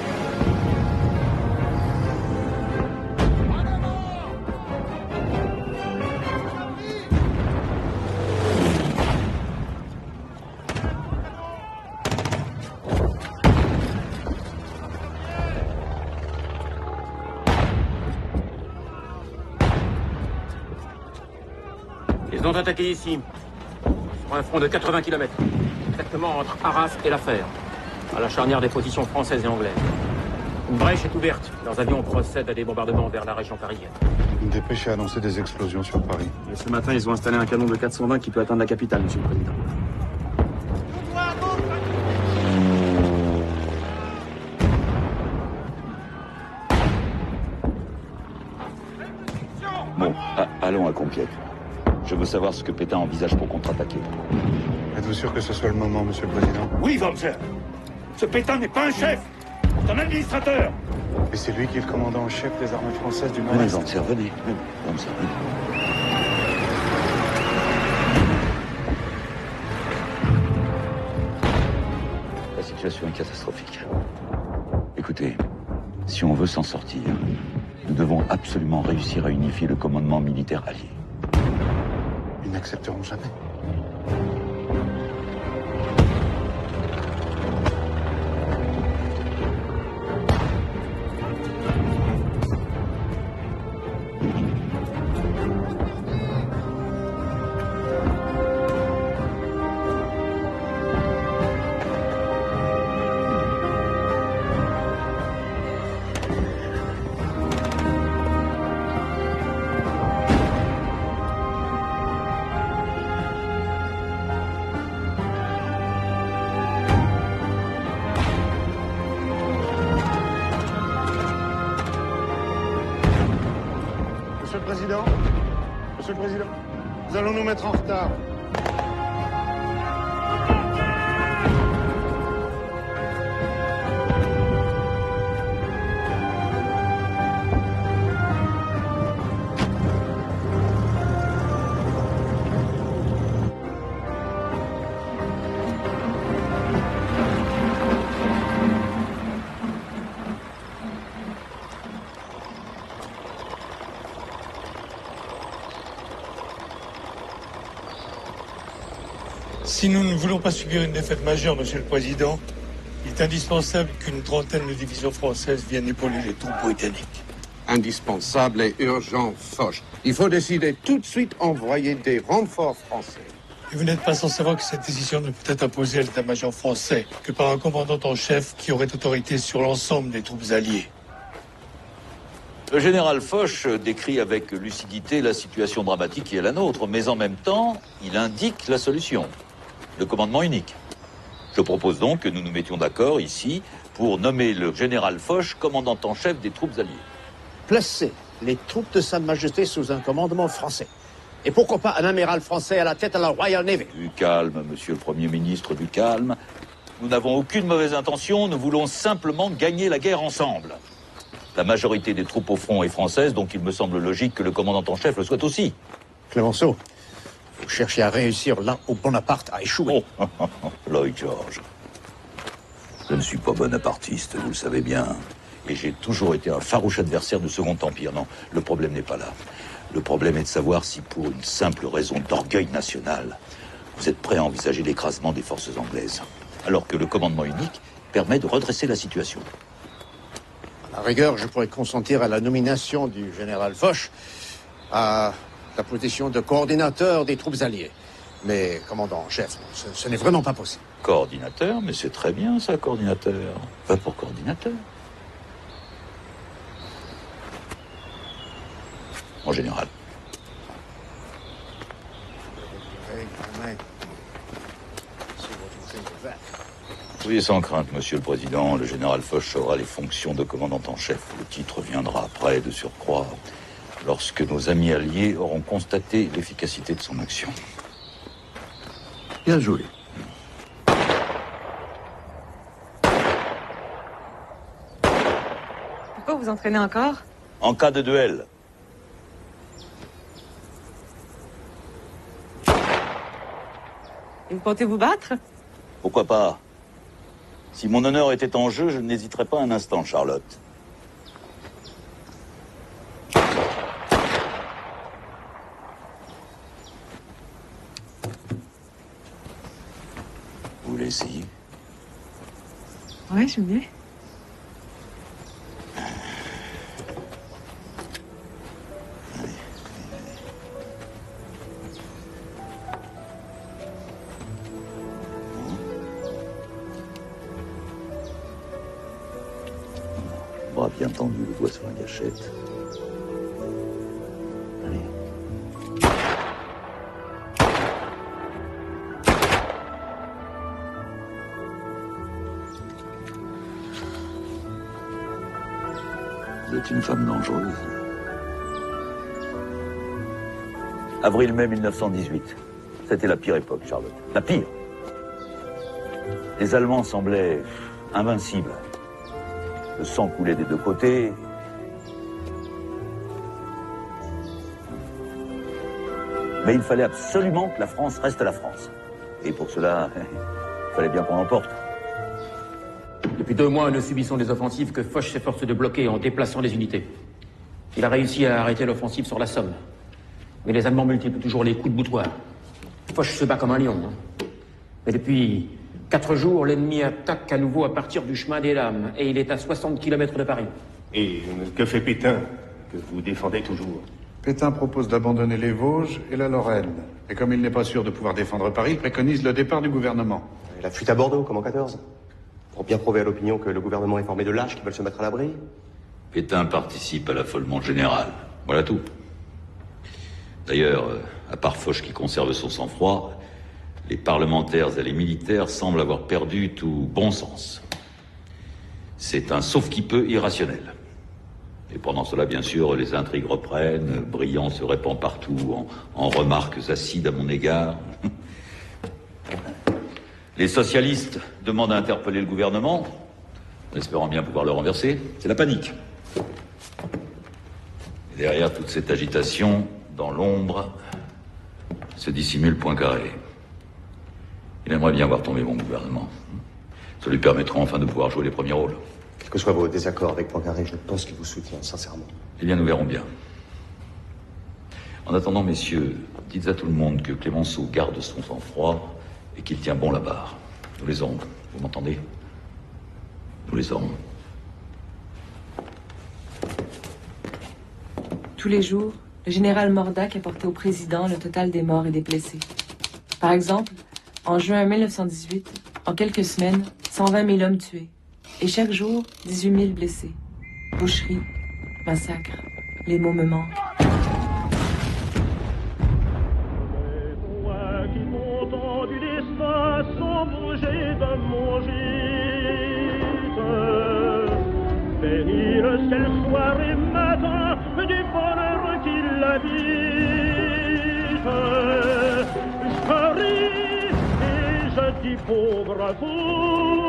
Ils ont attaqué ici, sur un front de quatre-vingts kilomètres, exactement entre Arras et La Fère, à la charnière des positions françaises et anglaises. Une brèche est ouverte. Leurs avions procèdent à des bombardements vers la région parisienne. Une dépêche a annoncé des explosions sur Paris. Et ce matin, ils ont installé un canon de quatre cent vingt qui peut atteindre la capitale, monsieur le président. Bon, a- allons à Compiègne. Je veux savoir ce que Pétain envisage pour contre-attaquer. Êtes-vous sûr que ce soit le moment, monsieur le président? Oui, Walter. Ce Pétain n'est pas un chef. C'est un administrateur. Et c'est lui qui est le commandant en chef des armées françaises du Venez, Nord-Est. Walter, venez. Venez, comme ça, venez. La situation est catastrophique. Écoutez, si on veut s'en sortir, nous devons absolument réussir à unifier le commandement militaire allié. Ils n'accepteront jamais. Monsieur le Président, Monsieur le Président, nous allons nous mettre en retard. Si nous ne voulons pas subir une défaite majeure, Monsieur le Président, il est indispensable qu'une trentaine de divisions françaises viennent épauler les troupes britanniques. Indispensable et urgent, Foch. Il faut décider tout de suite envoyer des renforts français. Et vous n'êtes pas sans savoir que cette décision ne peut être imposée à l'état-major français que par un commandant en chef qui aurait autorité sur l'ensemble des troupes alliées. Le général Foch décrit avec lucidité la situation dramatique qui est la nôtre, mais en même temps, il indique la solution. Le commandement unique. Je propose donc que nous nous mettions d'accord ici pour nommer le général Foch commandant en chef des troupes alliées. Placer les troupes de Sa Majesté sous un commandement français. Et pourquoi pas un amiral français à la tête de la Royal Navy? Du calme, monsieur le Premier ministre, du calme. Nous n'avons aucune mauvaise intention, nous voulons simplement gagner la guerre ensemble. La majorité des troupes au front est française, donc il me semble logique que le commandant en chef le soit aussi. Clémenceau, vous cherchez à réussir là où Bonaparte a échoué. Oh, Lloyd George. Je ne suis pas bonapartiste, vous le savez bien. Et j'ai toujours été un farouche adversaire du Second Empire. Non, le problème n'est pas là. Le problème est de savoir si, pour une simple raison d'orgueil national, vous êtes prêt à envisager l'écrasement des forces anglaises, alors que le commandement unique permet de redresser la situation. À la rigueur, je pourrais consentir à la nomination du général Foch à la position de coordinateur des troupes alliées. Mais commandant en chef, ce, ce n'est vraiment pas possible. Coordinateur, mais c'est très bien ça, coordinateur. Va pour coordinateur. En général. Oui, sans crainte, Monsieur le Président. Le général Foch aura les fonctions de commandant en chef. Le titre viendra après, de surcroît, lorsque nos amis alliés auront constaté l'efficacité de son action. Bien joué. Pourquoi vous entraînez encore? En cas de duel. Et vous comptez vous battre? Pourquoi pas? Si mon honneur était en jeu, je n'hésiterais pas un instant, Charlotte. Vous voulez essayer? Ouais, j'aime bien. Bras bien tendu, le doigt sur la gâchette. Allez. Vous êtes une femme dangereuse. Avril-mai mille neuf cent dix-huit. C'était la pire époque, Charlotte. La pire. Les Allemands semblaient invincibles. Le sang coulait des deux côtés. Mais il fallait absolument que la France reste la France. Et pour cela, il fallait bien qu'on l'emporte. Depuis deux mois, nous subissons des offensives que Foch s'efforce de bloquer en déplaçant les unités. Il a réussi à arrêter l'offensive sur la Somme. Mais les Allemands multiplient toujours les coups de boutoir. Foch se bat comme un lion. Hein. Mais depuis quatre jours, l'ennemi attaque à nouveau à partir du chemin des Dames. Et il est à soixante kilomètres de Paris. Et que fait Pétain, que vous défendez toujours? Pétain propose d'abandonner les Vosges et la Lorraine. Et comme il n'est pas sûr de pouvoir défendre Paris, il préconise le départ du gouvernement. Et la fuite à Bordeaux, comme en quatorze. Pour bien prouver à l'opinion que le gouvernement est formé de lâches qui veulent se mettre à l'abri. Pétain participe à l'affolement général. Voilà tout. D'ailleurs, à part Foch qui conserve son sang-froid, les parlementaires et les militaires semblent avoir perdu tout bon sens. C'est un sauf-qui-peut irrationnel. Et pendant cela, bien sûr, les intrigues reprennent, Briand se répand partout en, en remarques acides à mon égard. Les socialistes demandent à interpeller le gouvernement, en espérant bien pouvoir le renverser. C'est la panique. Et derrière toute cette agitation, dans l'ombre, se dissimule Poincaré. Il aimerait bien voir tomber mon gouvernement. Ça lui permettra enfin de pouvoir jouer les premiers rôles. Quels que soient vos désaccords avec Poincaré, je pense qu'il vous soutient, sincèrement. Eh bien, nous verrons bien. En attendant, messieurs, dites à tout le monde que Clémenceau garde son sang-froid et qu'il tient bon la barre. Nous les aurons. Vous m'entendez? Nous les aurons. Tous les jours, le général Mordac apportait au président le total des morts et des blessés. Par exemple, en juin mille neuf cent dix-huit, en quelques semaines, cent vingt mille hommes tués. Et chaque jour, dix-huit mille blessés. Boucherie, massacre, les mots me manquent. Bénis le ciel soir et matin du bonheur qui l'habite. Je ris et je dis pauvre vous.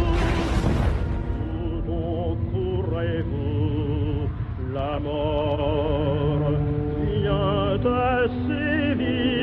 Où courez-vous? La mort vient assez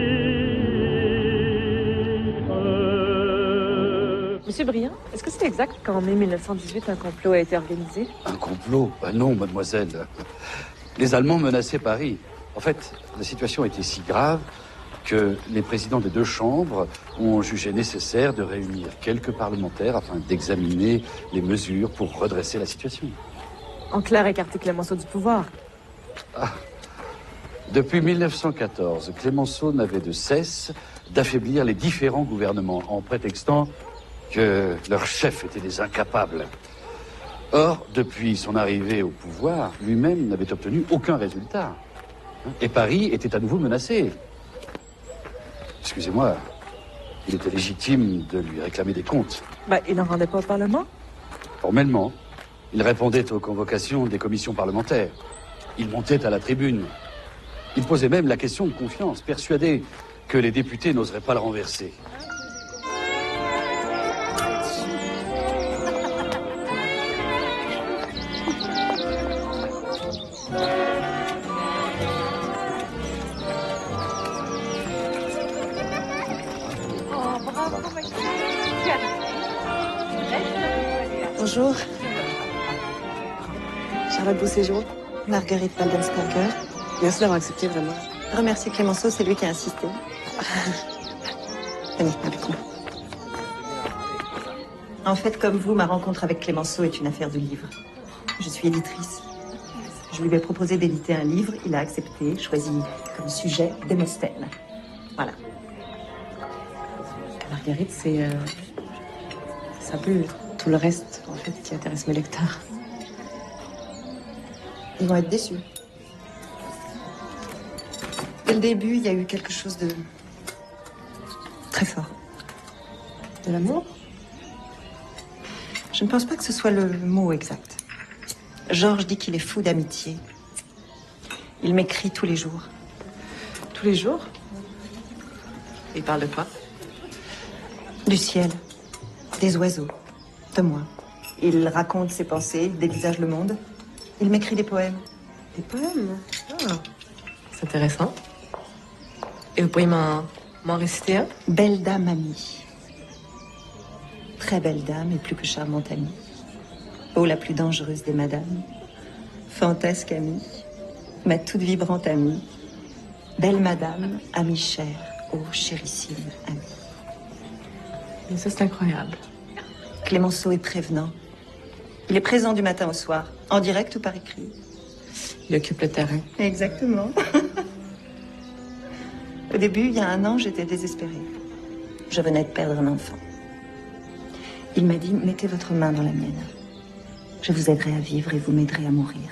vite. Monsieur Briand, est-ce que c'est exact qu'en mai mille neuf cent dix-huit, un complot a été organisé? Un complot? Ben non, mademoiselle. Les Allemands menaçaient Paris. En fait, la situation était si grave que les présidents des deux chambres ont jugé nécessaire de réunir quelques parlementaires afin d'examiner les mesures pour redresser la situation. En clair, écarter Clémenceau du pouvoir. Ah. Depuis mille neuf cent quatorze, Clémenceau n'avait de cesse d'affaiblir les différents gouvernements en prétextant que leurs chefs étaient des incapables. Or, depuis son arrivée au pouvoir, lui-même n'avait obtenu aucun résultat. Et Paris était à nouveau menacé. Excusez-moi, il était légitime de lui réclamer des comptes. Bah, il n'en rendait pas au Parlement? Formellement, il répondait aux convocations des commissions parlementaires. Il montait à la tribune. Il posait même la question de confiance, persuadé que les députés n'oseraient pas le renverser. Bonjour. Charlotte Beauséjour, Marguerite Waldensperger. Merci d'avoir accepté, vraiment. Remercie Clémenceau, c'est lui qui a insisté. Venez, avec moi. En fait, comme vous, ma rencontre avec Clémenceau est une affaire de livre. Je suis éditrice. Je lui ai proposé d'éditer un livre, il a accepté, choisi comme sujet Démosthène. Voilà. Marguerite, c'est... Euh... c'est un peu tout le reste, en fait, qui intéresse mes lecteurs. Ils vont être déçus. Dès le début, il y a eu quelque chose de très fort. De l'amour? Je ne pense pas que ce soit le mot exact. Georges dit qu'il est fou d'amitié. Il m'écrit tous les jours. Tous les jours? Il parle de quoi? Du ciel, des oiseaux, de moi. Il raconte ses pensées, dévisage le monde. Il m'écrit des poèmes. Des poèmes? Ah, c'est intéressant. Et vous pourriez m'en m'en réciter un? Belle dame amie. Très belle dame et plus que charmante amie. Oh, la plus dangereuse des madames. Fantasque amie. Ma toute vibrante amie. Belle madame, amie chère. Oh, chérissime amie. Et ça, c'est incroyable. Clémenceau est prévenant. Il est présent du matin au soir, en direct ou par écrit. Il occupe le terrain. Exactement. Au début, il y a un an, j'étais désespérée. Je venais de perdre un enfant. Il m'a dit, mettez votre main dans la mienne. Je vous aiderai à vivre et vous m'aiderez à mourir.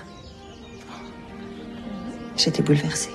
J'étais bouleversée.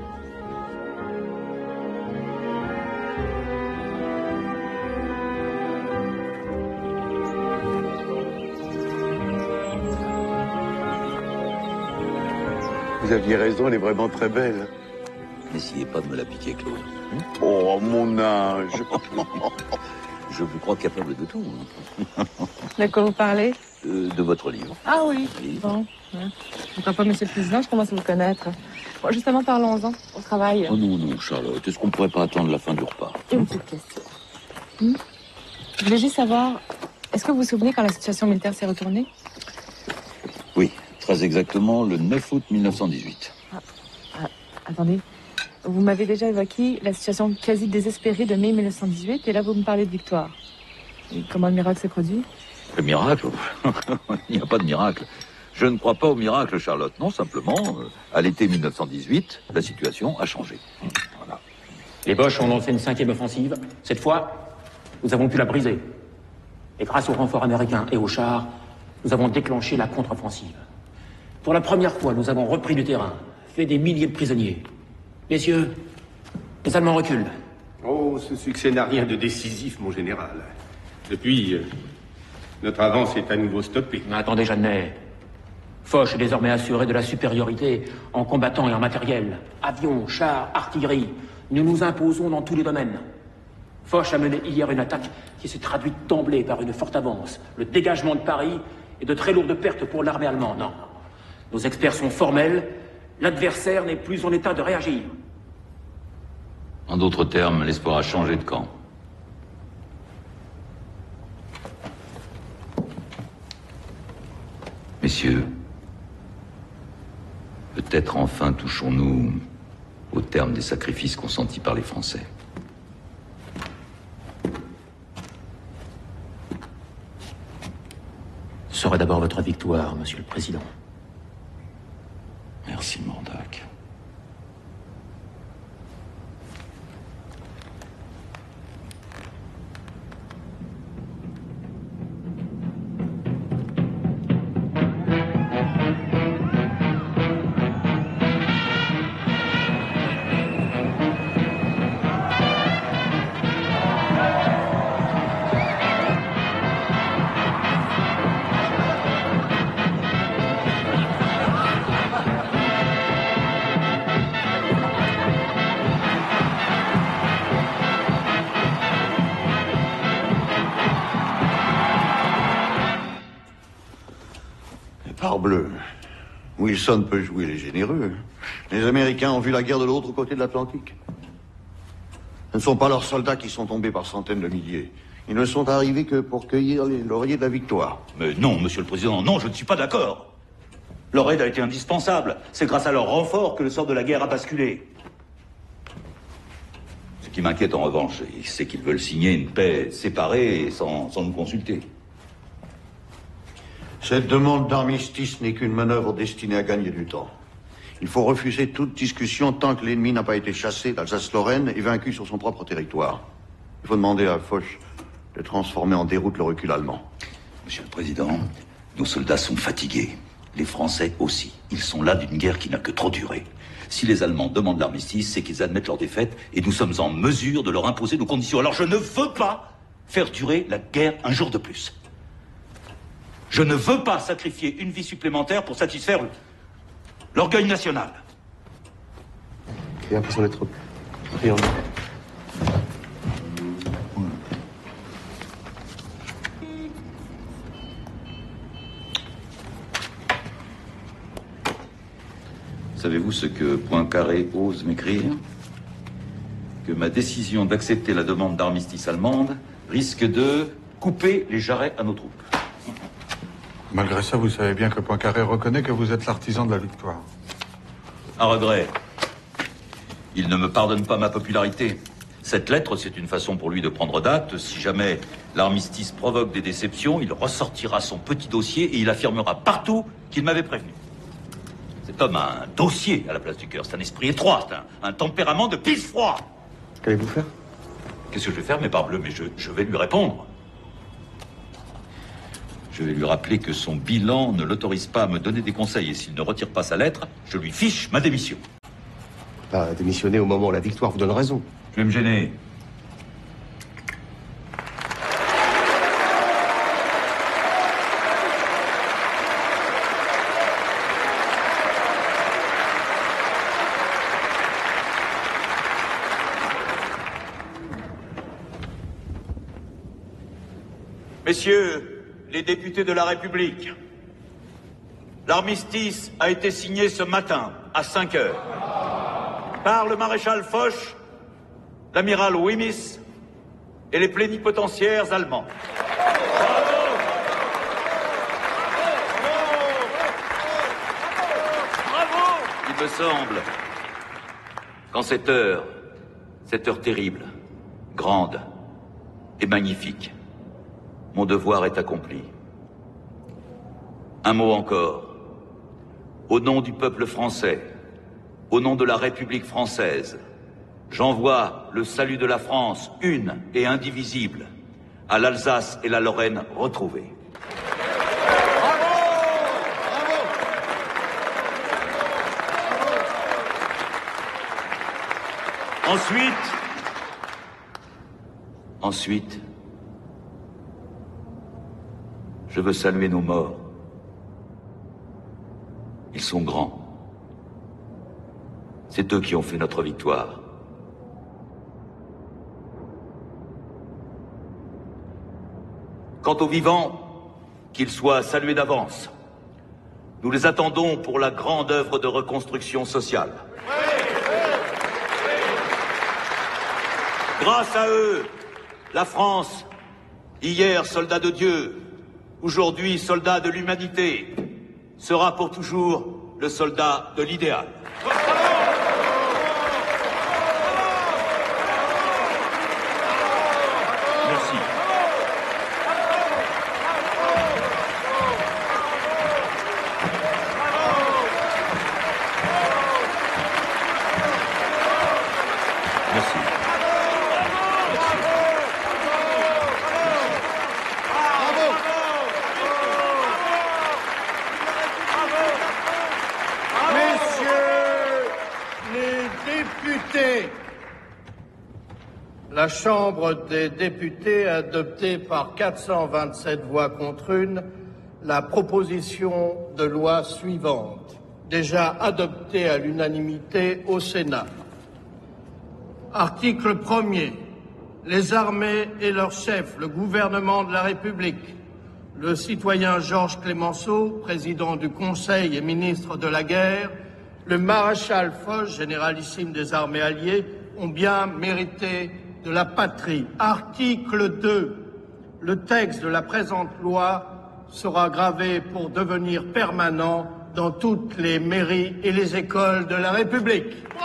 Vous aviez raison, elle est vraiment très belle. N'essayez pas de me la piquer, Claude. Oh, mon âge. Je vous crois capable de tout. De quoi vous parlez? Euh, de votre livre. Ah oui, oui. Bon. Ouais. Je ne crois pas, monsieur le président, je commence à vous connaître. Bon, justement, parlons-en, au travail. Oh non, non, Charlotte, est-ce qu'on pourrait pas attendre la fin du repas? Une petite question. Hmm? Je voulais juste savoir, est-ce que vous vous souvenez quand la situation militaire s'est retournée? Oui, très exactement, le neuf août mille neuf cent dix-huit. Ah, ah, attendez, vous m'avez déjà évoqué la situation quasi désespérée de mai mille neuf cent dix-huit, et là vous me parlez de victoire. Et comment le miracle s'est produit? Le miracle? Il n'y a pas de miracle. Je ne crois pas au miracle, Charlotte. Non, simplement, euh, à l'été mille neuf cent dix-huit, la situation a changé. Voilà. Les Boches ont lancé une cinquième offensive. Cette fois, nous avons pu la briser. Et grâce aux renforts américains et aux chars, nous avons déclenché la contre-offensive. Pour la première fois, nous avons repris du terrain, fait des milliers de prisonniers. Messieurs, les Allemands reculent. Oh, ce succès n'a rien de décisif, mon général. Depuis, euh, notre avance est à nouveau stoppée. Mais attendez, Jeannet. Foch est désormais assuré de la supériorité en combattant et en matériel. Avions, chars, artillerie. Nous nous imposons dans tous les domaines. Foch a mené hier une attaque qui s'est traduite d'emblée par une forte avance, le dégagement de Paris et de très lourdes pertes pour l'armée allemande. Non. Nos experts sont formels. L'adversaire n'est plus en état de réagir. En d'autres termes, l'espoir a changé de camp. Messieurs, peut-être enfin touchons-nous au terme des sacrifices consentis par les Français. Ce serait d'abord votre victoire, Monsieur le Président. Merci, Mordac. Morbleu. Wilson peut jouer les généreux. Les Américains ont vu la guerre de l'autre côté de l'Atlantique. Ce ne sont pas leurs soldats qui sont tombés par centaines de milliers. Ils ne sont arrivés que pour cueillir les lauriers de la victoire. Mais non, Monsieur le Président, non, je ne suis pas d'accord. Leur aide a été indispensable. C'est grâce à leur renfort que le sort de la guerre a basculé. Ce qui m'inquiète en revanche, c'est qu'ils veulent signer une paix séparée et sans, sans nous consulter. Cette demande d'armistice n'est qu'une manœuvre destinée à gagner du temps. Il faut refuser toute discussion tant que l'ennemi n'a pas été chassé d'Alsace-Lorraine et vaincu sur son propre territoire. Il faut demander à Foch de transformer en déroute le recul allemand. Monsieur le Président, nos soldats sont fatigués. Les Français aussi. Ils sont là d'une guerre qui n'a que trop duré. Si les Allemands demandent l'armistice, c'est qu'ils admettent leur défaite et nous sommes en mesure de leur imposer nos conditions. Alors je ne veux pas faire durer la guerre un jour de plus. Je ne veux pas sacrifier une vie supplémentaire pour satisfaire l'orgueil national. J'ai l'impression d'être pris en... Savez-vous ce que Poincaré ose m'écrire? Que ma décision d'accepter la demande d'armistice allemande risque de couper les jarrets à nos troupes. Malgré ça, vous savez bien que Poincaré reconnaît que vous êtes l'artisan de la victoire. À regret. Il ne me pardonne pas ma popularité. Cette lettre, c'est une façon pour lui de prendre date. Si jamais l'armistice provoque des déceptions, il ressortira son petit dossier et il affirmera partout qu'il m'avait prévenu. Cet homme a un dossier à la place du cœur. C'est un esprit étroit, c'est un, un tempérament de pisse froid. Qu'allez-vous faire? Qu'est-ce que je vais faire, mes parbleu? Mais je, je vais lui répondre. Je vais lui rappeler que son bilan ne l'autorise pas à me donner des conseils. Et s'il ne retire pas sa lettre, je lui fiche ma démission. Pas démissionner au moment où la victoire vous donne raison. Je vais me gêner. Messieurs les députés de la République, l'armistice a été signé ce matin à cinq heures par le maréchal Foch, l'amiral Wimmis et les plénipotentiaires allemands. Il me semble qu'en cette heure, cette heure terrible, grande et magnifique, mon devoir est accompli. Un mot encore. Au nom du peuple français, au nom de la République française, j'envoie le salut de la France, une et indivisible, à l'Alsace et la Lorraine retrouvées. Ensuite, ensuite, je veux saluer nos morts. Ils sont grands. C'est eux qui ont fait notre victoire. Quant aux vivants, qu'ils soient salués d'avance. Nous les attendons pour la grande œuvre de reconstruction sociale. Grâce à eux, la France, hier soldat de Dieu, aujourd'hui soldat de l'humanité, sera pour toujours le soldat de l'idéal. Merci. Merci. La Chambre des députés a adopté par quatre cent vingt-sept voix contre une la proposition de loi suivante, déjà adoptée à l'unanimité au Sénat. Article premier. Les armées et leurs chefs, le gouvernement de la République, le citoyen Georges Clemenceau, président du Conseil et ministre de la Guerre, le maréchal Foch, généralissime des armées alliées, ont bien mérité de la patrie. Article deux. Le texte de la présente loi sera gravé pour devenir permanent dans toutes les mairies et les écoles de la République. Bravo !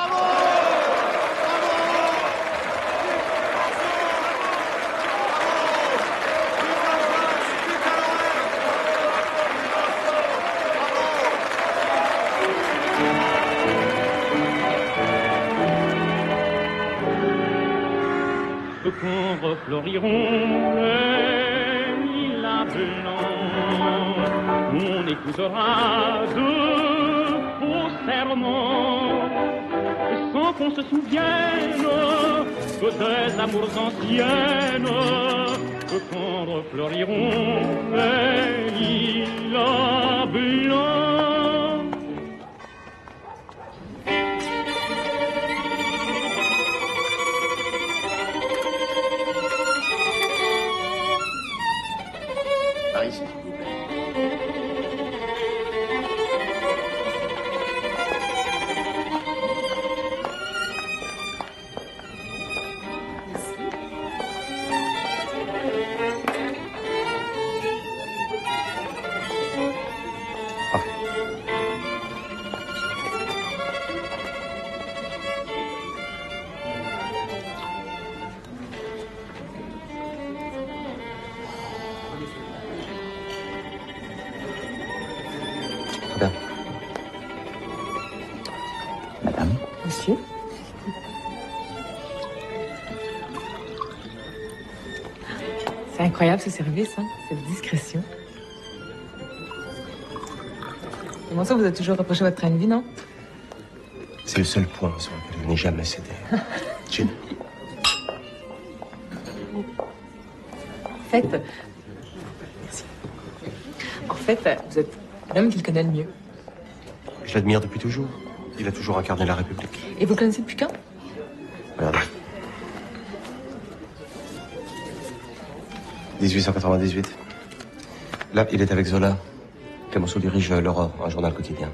Quand refleuriront les lilas blancs, on épousera de faux serments, sans qu'on se souvienne que des amours anciennes, que quand refleuriront les lilas blancs. Par ici, s'il vous plaît. Monsieur. C'est incroyable ce service, hein, cette discrétion. Comment ça, vous avez toujours reproché votre train de vie, non? C'est le seul point sur lequel je n'ai jamais cédé. Gin. En fait... Merci. En fait, vous êtes l'homme qu'il connaît le mieux. Je l'admire depuis toujours. Il a toujours incarné la République. Et vous le connaissez depuis quand? Regardez. dix-huit cent quatre-vingt-dix-huit. Là, il est avec Zola. Clemenceau dirige l'Aurore, un journal quotidien.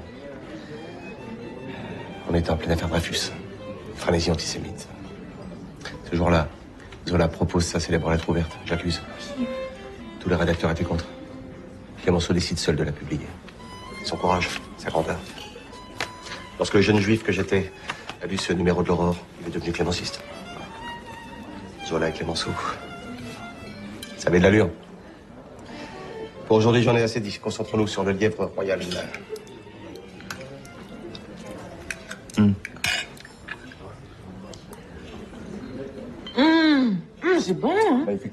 On était en pleine affaire Dreyfus. Frénésie antisémite. Ce jour-là, Zola propose sa célèbre lettre ouverte. J'accuse. Tous les rédacteurs étaient contre. Clemenceau décide seul de la publier. Son courage, sa grandeur. Lorsque le jeune juif que j'étais a lu ce numéro de l'Aurore, il est devenu clémenciste. Zola et Clemenceau. Ça avait de l'allure. Pour aujourd'hui, j'en ai assez dit. Concentrons-nous sur le lièvre royal. Mmh. Mmh, mmh, c'est bon, hein? Magnifique.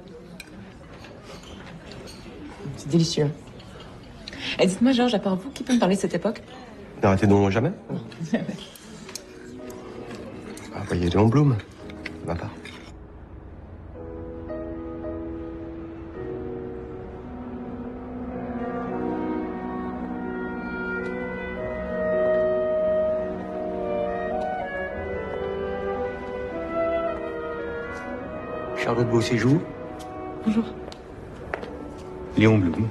C'est délicieux. Et dites-moi, Georges, à part vous, qui peut me parler de cette époque? N'arrêtez donc jamais. Ah, voyez Léon Blum, de ma part. Charlotte Beauséjour. Bonjour. Léon Blum.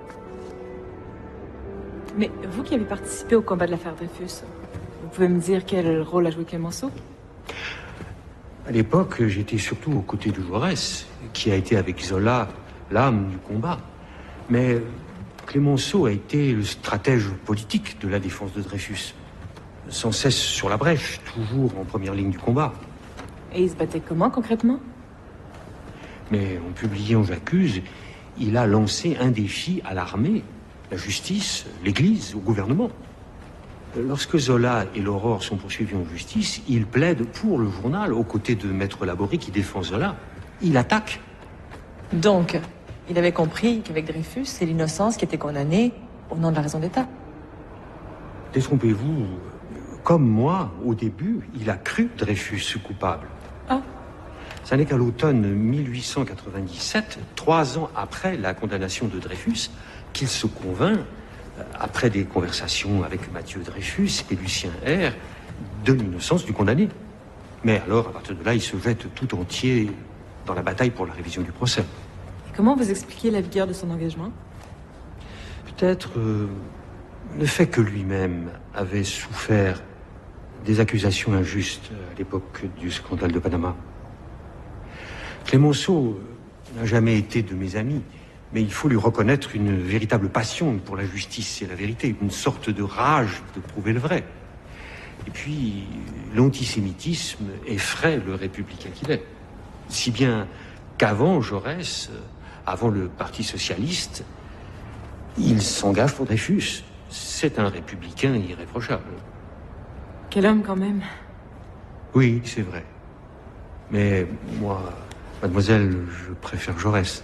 Mais vous qui avez participé au combat de l'affaire Dreyfus, vous pouvez me dire quel rôle a joué Clemenceau? À l'époque, j'étais surtout aux côtés de Jaurès, qui a été avec Zola l'âme du combat. Mais Clemenceau a été le stratège politique de la défense de Dreyfus. Sans cesse sur la brèche, toujours en première ligne du combat. Et il se battait comment, concrètement? Mais en publiant J'accuse, il a lancé un défi à l'armée, la justice, l'Église, au gouvernement. Lorsque Zola et l'Aurore sont poursuivis en justice, il plaide pour le journal, aux côtés de Maître Laborie qui défend Zola. Il attaque. Donc, il avait compris qu'avec Dreyfus, c'est l'innocence qui était condamnée au nom de la raison d'État. Détrompez-vous, comme moi, au début, il a cru Dreyfus coupable. Ah. Ça n'est qu'à l'automne mille huit cent quatre-vingt-dix-sept, trois ans après la condamnation de Dreyfus, qu'il se convainc, après des conversations avec Mathieu Dreyfus et Lucien R, de l'innocence du condamné. Mais alors, à partir de là, il se jette tout entier dans la bataille pour la révision du procès. Et Comment vous expliquez la vigueur de son engagement? Peut-être euh, le fait que lui-même avait souffert des accusations injustes à l'époque du scandale de Panama. Clémenceau n'a jamais été de mes amis, mais il faut lui reconnaître une véritable passion pour la justice et la vérité, une sorte de rage de prouver le vrai. Et puis, l'antisémitisme effraie le républicain qu'il est. Si bien qu'avant Jaurès, avant le Parti socialiste, il s'engage pour Dreyfus. C'est un républicain irréprochable. Quel homme, quand même. Oui, c'est vrai. Mais moi, mademoiselle, je préfère Jaurès.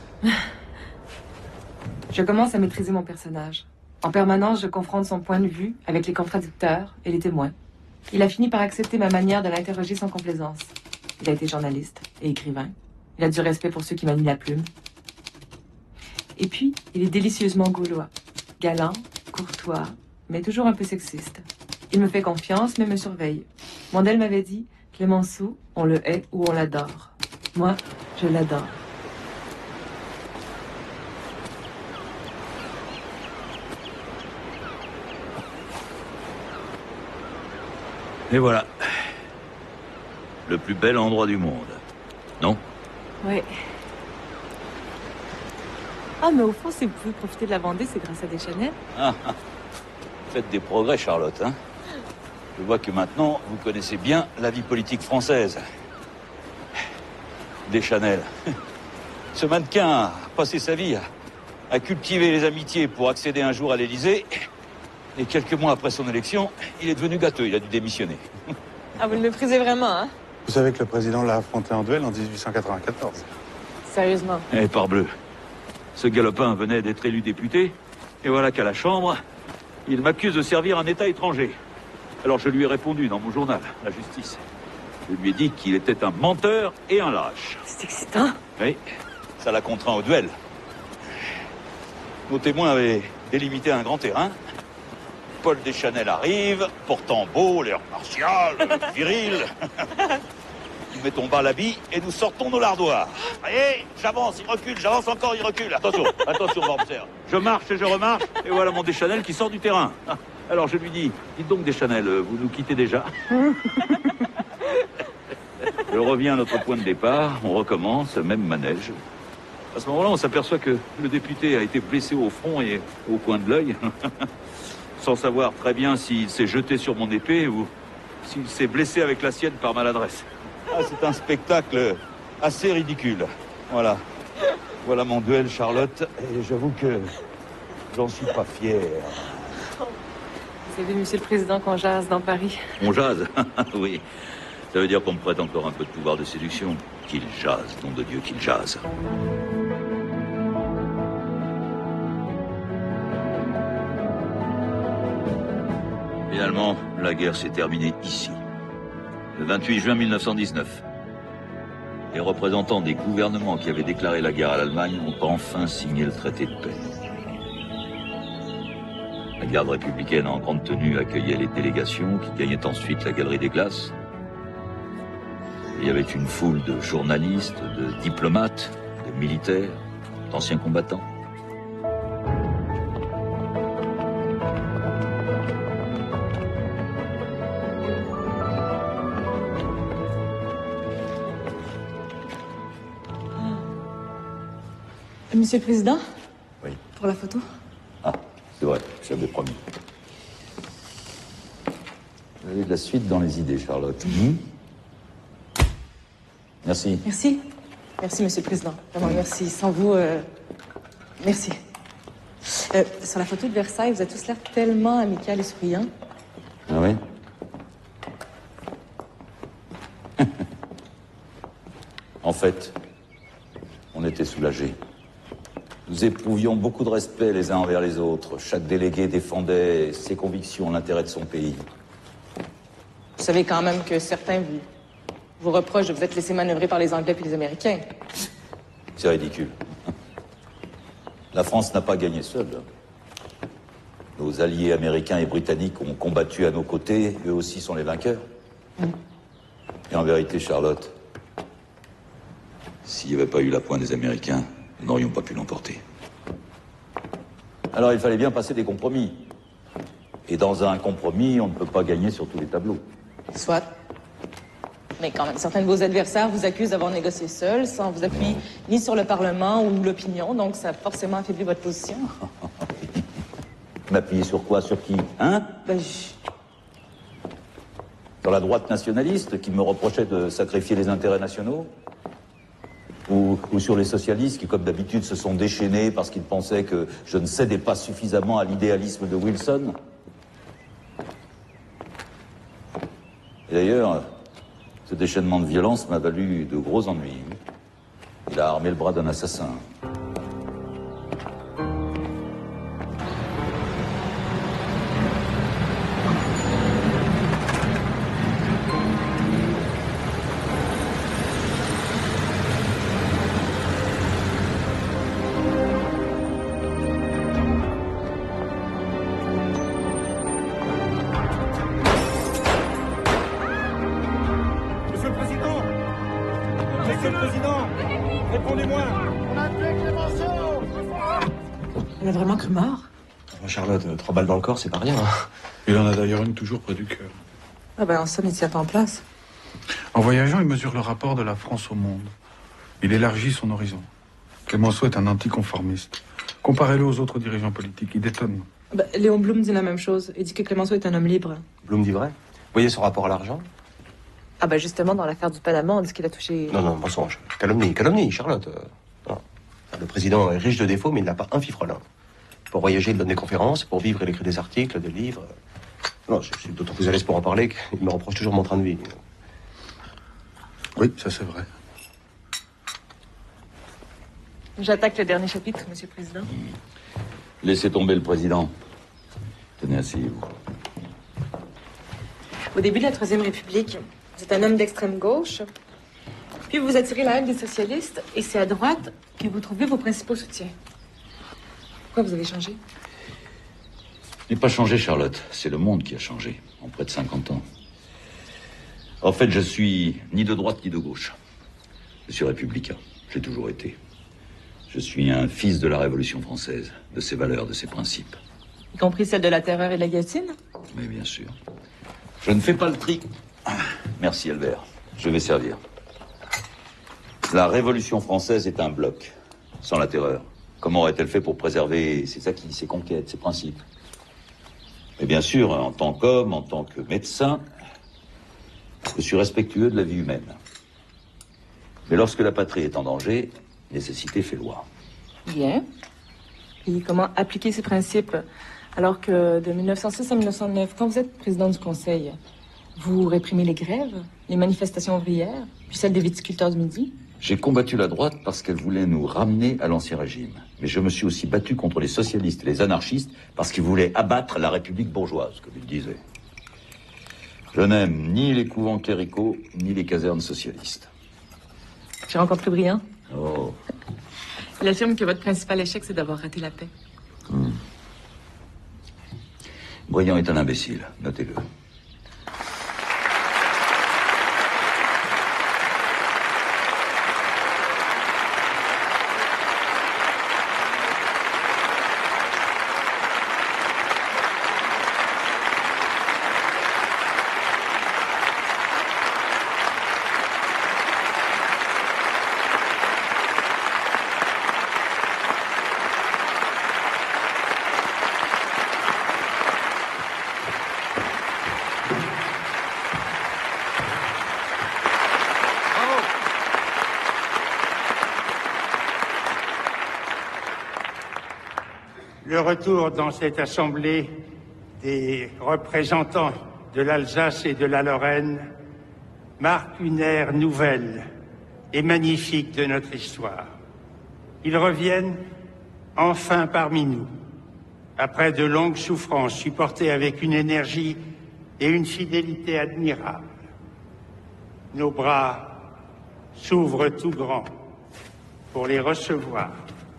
Je commence à maîtriser mon personnage. En permanence, je confronte son point de vue avec les contradicteurs et les témoins. Il a fini par accepter ma manière de l'interroger sans complaisance. Il a été journaliste et écrivain. Il a du respect pour ceux qui manient la plume. Et puis, il est délicieusement gaulois. Galant, courtois, mais toujours un peu sexiste. Il me fait confiance, mais me surveille. Mandel m'avait dit, Clémenceau, on le hait ou on l'adore. Moi, je l'adore. Et voilà. Le plus bel endroit du monde. Non? Ouais. Ah, mais au fond, si vous pouvez profiter de la Vendée, c'est grâce à Deschanel. Ah, ah. Faites des progrès, Charlotte, hein? Je vois que maintenant, vous connaissez bien la vie politique française. Deschanel. Ce mannequin a passé sa vie à, à cultiver les amitiés pour accéder un jour à l'Élysée. Et quelques mois après son élection, il est devenu gâteux, il a dû démissionner. Ah, vous le méprisez vraiment, hein? Vous savez que le président l'a affronté en duel en dix-huit cent quatre-vingt-quatorze. Sérieusement? Eh, parbleu. Ce galopin venait d'être élu député, et voilà qu'à la Chambre, il m'accuse de servir un État étranger. Alors je lui ai répondu dans mon journal, La Justice. Je lui ai dit qu'il était un menteur et un lâche. C'est excitant. Oui, ça l'a contraint au duel. Nos témoins avaient délimité un grand terrain. Paul Deschanel arrive, portant beau, l'air martial, viril. Nous mettons bas l'habit et nous sortons nos lardoirs. Voyez, j'avance, il recule, j'avance encore, il recule. Attention, attention, Wormser. Je marche et je remarche, et voilà mon Deschanel qui sort du terrain. Alors je lui dis, dites donc Deschanel, vous nous quittez déjà? Je reviens à notre point de départ, on recommence, même manège. À ce moment-là, on s'aperçoit que le député a été blessé au front et au coin de l'œil, sans savoir très bien s'il s'est jeté sur mon épée ou s'il s'est blessé avec la sienne par maladresse. Ah, c'est un spectacle assez ridicule. Voilà. Voilà mon duel, Charlotte, et j'avoue que j'en suis pas fier. Vous savez, monsieur le président, qu'on jase dans Paris. On jase? Oui. Ça veut dire qu'on me prête encore un peu de pouvoir de séduction. Qu'il jase, nom de Dieu, qu'il jase. Finalement, la guerre s'est terminée ici. Le vingt-huit juin mille neuf cent dix-neuf. Les représentants des gouvernements qui avaient déclaré la guerre à l'Allemagne ont enfin signé le traité de paix. La garde républicaine en grande tenue accueillait les délégations qui gagnaient ensuite la galerie des glaces. Il y avait une foule de journalistes, de diplomates, de militaires, d'anciens combattants. Monsieur le Président? Oui. Pour la photo? Ah, c'est vrai, j'avais promis. Vous avez de la suite dans les idées, Charlotte. Mmh. Merci. Merci. Merci, Monsieur le Président. Vraiment, merci. Sans vous, euh... merci. Euh, sur la photo de Versailles, vous avez tous l'air tellement amical et souriant. Ah oui? En fait, on était soulagés. Nous éprouvions beaucoup de respect les uns envers les autres. Chaque délégué défendait ses convictions, l'intérêt de son pays. Vous savez quand même que certains vous, vous reprochent de vous être laissé manœuvrer par les Anglais puis les Américains. C'est ridicule. La France n'a pas gagné seule. Nos alliés américains et britanniques ont combattu à nos côtés. Eux aussi sont les vainqueurs. Mm. Et en vérité, Charlotte, s'il n'y avait pas eu la pointe des Américains, nous n'aurions pas pu l'emporter. Alors il fallait bien passer des compromis. Et dans un compromis, on ne peut pas gagner sur tous les tableaux. Soit. Mais quand même, certains de vos adversaires vous accusent d'avoir négocié seul, sans vous appuyer ni sur le Parlement ou l'opinion, donc ça a forcément affaibli votre position. M'appuyer sur quoi? Sur qui? Hein? Ben, je... Sur la droite nationaliste qui me reprochait de sacrifier les intérêts nationaux? Ou, ou sur les socialistes qui, comme d'habitude, se sont déchaînés parce qu'ils pensaient que je ne cédais pas suffisamment à l'idéalisme de Wilson? Et d'ailleurs, ce déchaînement de violence m'a valu de gros ennuis. Il a armé le bras d'un assassin. Elle a vraiment cru mort? Charlotte, euh, trois balles dans le corps, c'est pas rien. Hein. Il en a d'ailleurs une toujours près du cœur. Ah ben, en somme, il tient pas en place. En voyageant, il mesure le rapport de la France au monde. Il élargit son horizon. Clémenceau est un anticonformiste. Comparez-le aux autres dirigeants politiques, il détonne. Ben, Léon Blum dit la même chose. Il dit que Clémenceau est un homme libre. Blum dit vrai. Vous voyez son rapport à l'argent? Ah ben justement, dans l'affaire du Panama, on dit qu'il a touché... Non, non, mensonge. Calomnie, calomnie, Charlotte. Euh, non. Le président est riche de défauts, mais il n'a pas un fifrelin. Pour voyager, il donne des conférences. Pour vivre, il écrit des articles, des livres. Non, je suis d'autant plus à l'aise pour en parler qu'il me reproche toujours mon train de vie. Oui, ça c'est vrai. J'attaque le dernier chapitre, Monsieur le Président. Laissez tomber le président. Tenez, asseyez-vous. Au début de la Troisième République, vous êtes un homme d'extrême gauche, puis vous attirez la haine des socialistes, et c'est à droite que vous trouvez vos principaux soutiens. Pourquoi vous avez changé? Je n'ai pas changé, Charlotte. C'est le monde qui a changé, en près de cinquante ans. En fait, je suis ni de droite ni de gauche. Je suis républicain. J'ai toujours été. Je suis un fils de la Révolution française, de ses valeurs, de ses principes. Y compris celle de la terreur et de la guillotine? Mais bien sûr. Je ne fais pas le tri. Merci, Albert. Je vais servir. La Révolution française est un bloc, sans la terreur. Comment aurait-elle fait pour préserver ses acquis, ses conquêtes, ses principes? Mais bien sûr, en tant qu'homme, en tant que médecin, je suis respectueux de la vie humaine. Mais lorsque la patrie est en danger, nécessité fait loi. Bien. Et comment appliquer ces principes alors que de mille neuf cent six à mille neuf cent neuf, quand vous êtes président du Conseil, vous réprimez les grèves, les manifestations ouvrières, puis celles des viticulteurs du Midi? J'ai combattu la droite parce qu'elle voulait nous ramener à l'ancien régime. Mais je me suis aussi battu contre les socialistes et les anarchistes parce qu'ils voulaient abattre la République bourgeoise, comme ils disaient. Je n'aime ni les couvents cléricaux, ni les casernes socialistes. J'ai rencontré Briand. Oh. Il affirme que votre principal échec, c'est d'avoir raté la paix. Hmm. Briand est un imbécile, notez-le. Le retour dans cette assemblée des représentants de l'Alsace et de la Lorraine marque une ère nouvelle et magnifique de notre histoire. Ils reviennent enfin parmi nous, après de longues souffrances supportées avec une énergie et une fidélité admirables. Nos bras s'ouvrent tout grands pour les recevoir.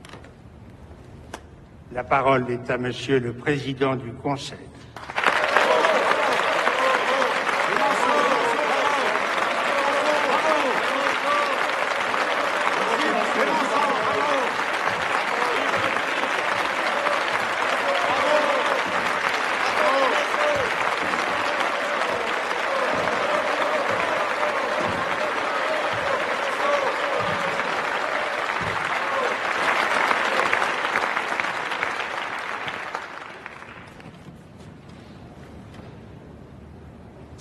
La parole est à Monsieur le Président du Conseil.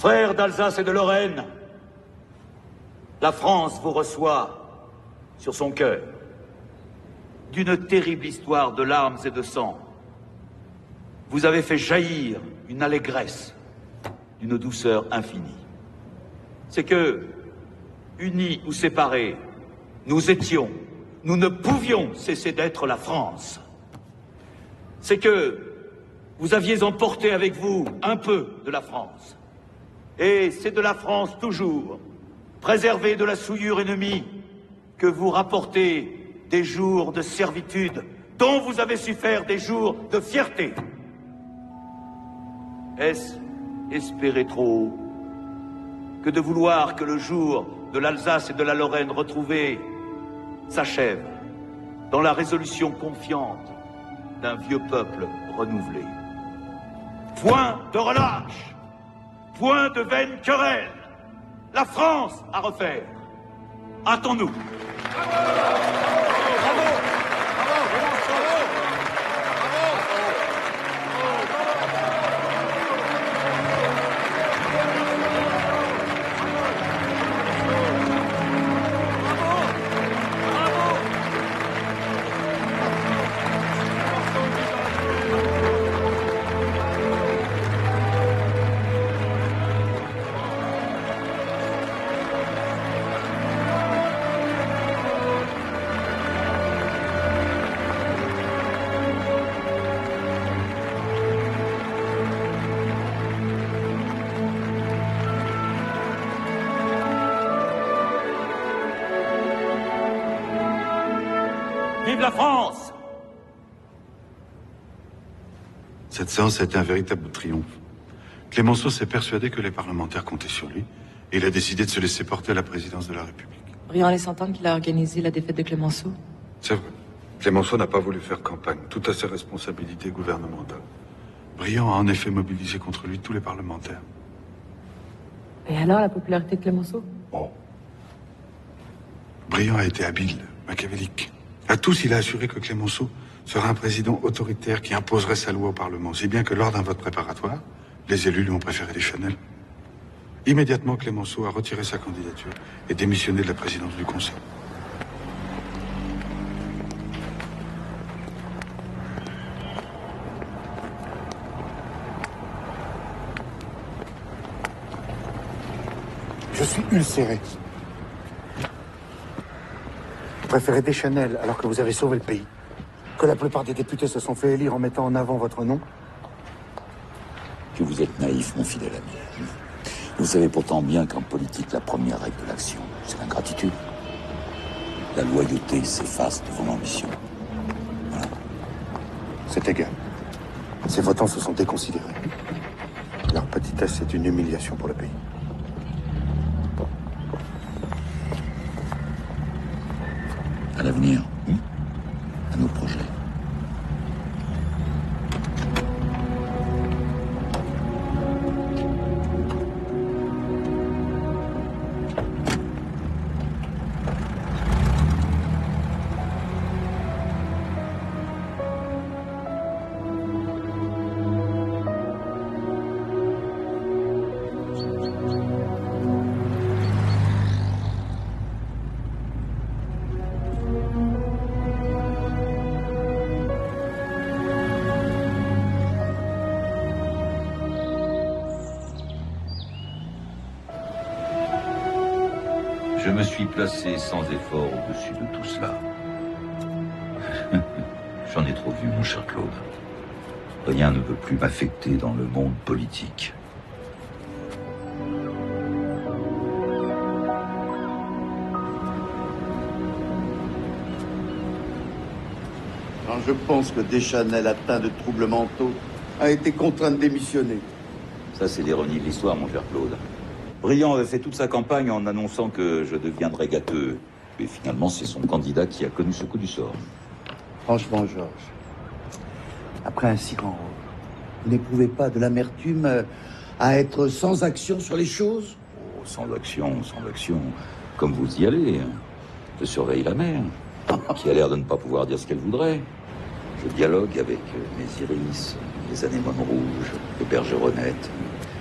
Frères d'Alsace et de Lorraine, la France vous reçoit sur son cœur d'une terrible histoire de larmes et de sang. Vous avez fait jaillir une allégresse d'une douceur infinie. C'est que, unis ou séparés, nous étions, nous ne pouvions cesser d'être la France. C'est que vous aviez emporté avec vous un peu de la France. Et c'est de la France toujours, préservée de la souillure ennemie, que vous rapportez des jours de servitude, dont vous avez su faire des jours de fierté. Est-ce espérer trop haut que de vouloir que le jour de l'Alsace et de la Lorraine retrouvés s'achève dans la résolution confiante d'un vieux peuple renouvelé? Point de relâche, point de vaine querelle, la France à refaire. Hâtons-nous. Vive la France! Cette séance a été un véritable triomphe. Clémenceau s'est persuadé que les parlementaires comptaient sur lui, et il a décidé de se laisser porter à la présidence de la République. Briand laisse entendre qu'il a organisé la défaite de Clémenceau. C'est vrai. Clémenceau n'a pas voulu faire campagne, tout à ses responsabilités gouvernementales. Briand a en effet mobilisé contre lui tous les parlementaires. Et alors, la popularité de Clémenceau? Briand a été habile, machiavélique. À tous, il a assuré que Clémenceau serait un président autoritaire qui imposerait sa loi au Parlement, si bien que lors d'un vote préparatoire, les élus lui ont préféré Deschanel. Immédiatement, Clémenceau a retiré sa candidature et démissionné de la présidence du Conseil. Je suis ulcéré. Vous préférez Deschanel alors que vous avez sauvé le pays, que la plupart des députés se sont fait élire en mettant en avant votre nom? Que vous êtes naïf, mon fidèle ami. Vous savez pourtant bien qu'en politique, la première règle de l'action, c'est l'ingratitude. La loyauté s'efface devant l'ambition. Voilà. C'est égal. Ces votants se sont déconsidérés. Leur petitesse est une humiliation pour le pays. À l'avenir, à nos projets. Je me suis placé sans effort au-dessus de tout cela. J'en ai trop vu, mon cher Claude. Rien ne peut plus m'affecter dans le monde politique. Quand je pense que Deschanel, atteint de troubles mentaux, a été contraint de démissionner. Ça, c'est l'ironie de l'histoire, mon cher Claude. Briand avait fait toute sa campagne en annonçant que je deviendrais gâteux. Mais finalement, c'est son candidat qui a connu ce coup du sort. Franchement, Georges, après un si grand rôle, vous n'éprouvez pas de l'amertume à être sans action sur les choses? Oh, sans action, sans action. Comme vous y allez. Hein. Je surveille la mer, qui a l'air de ne pas pouvoir dire ce qu'elle voudrait. Je dialogue avec mes Iris, les anémones rouges, les bergeronnettes.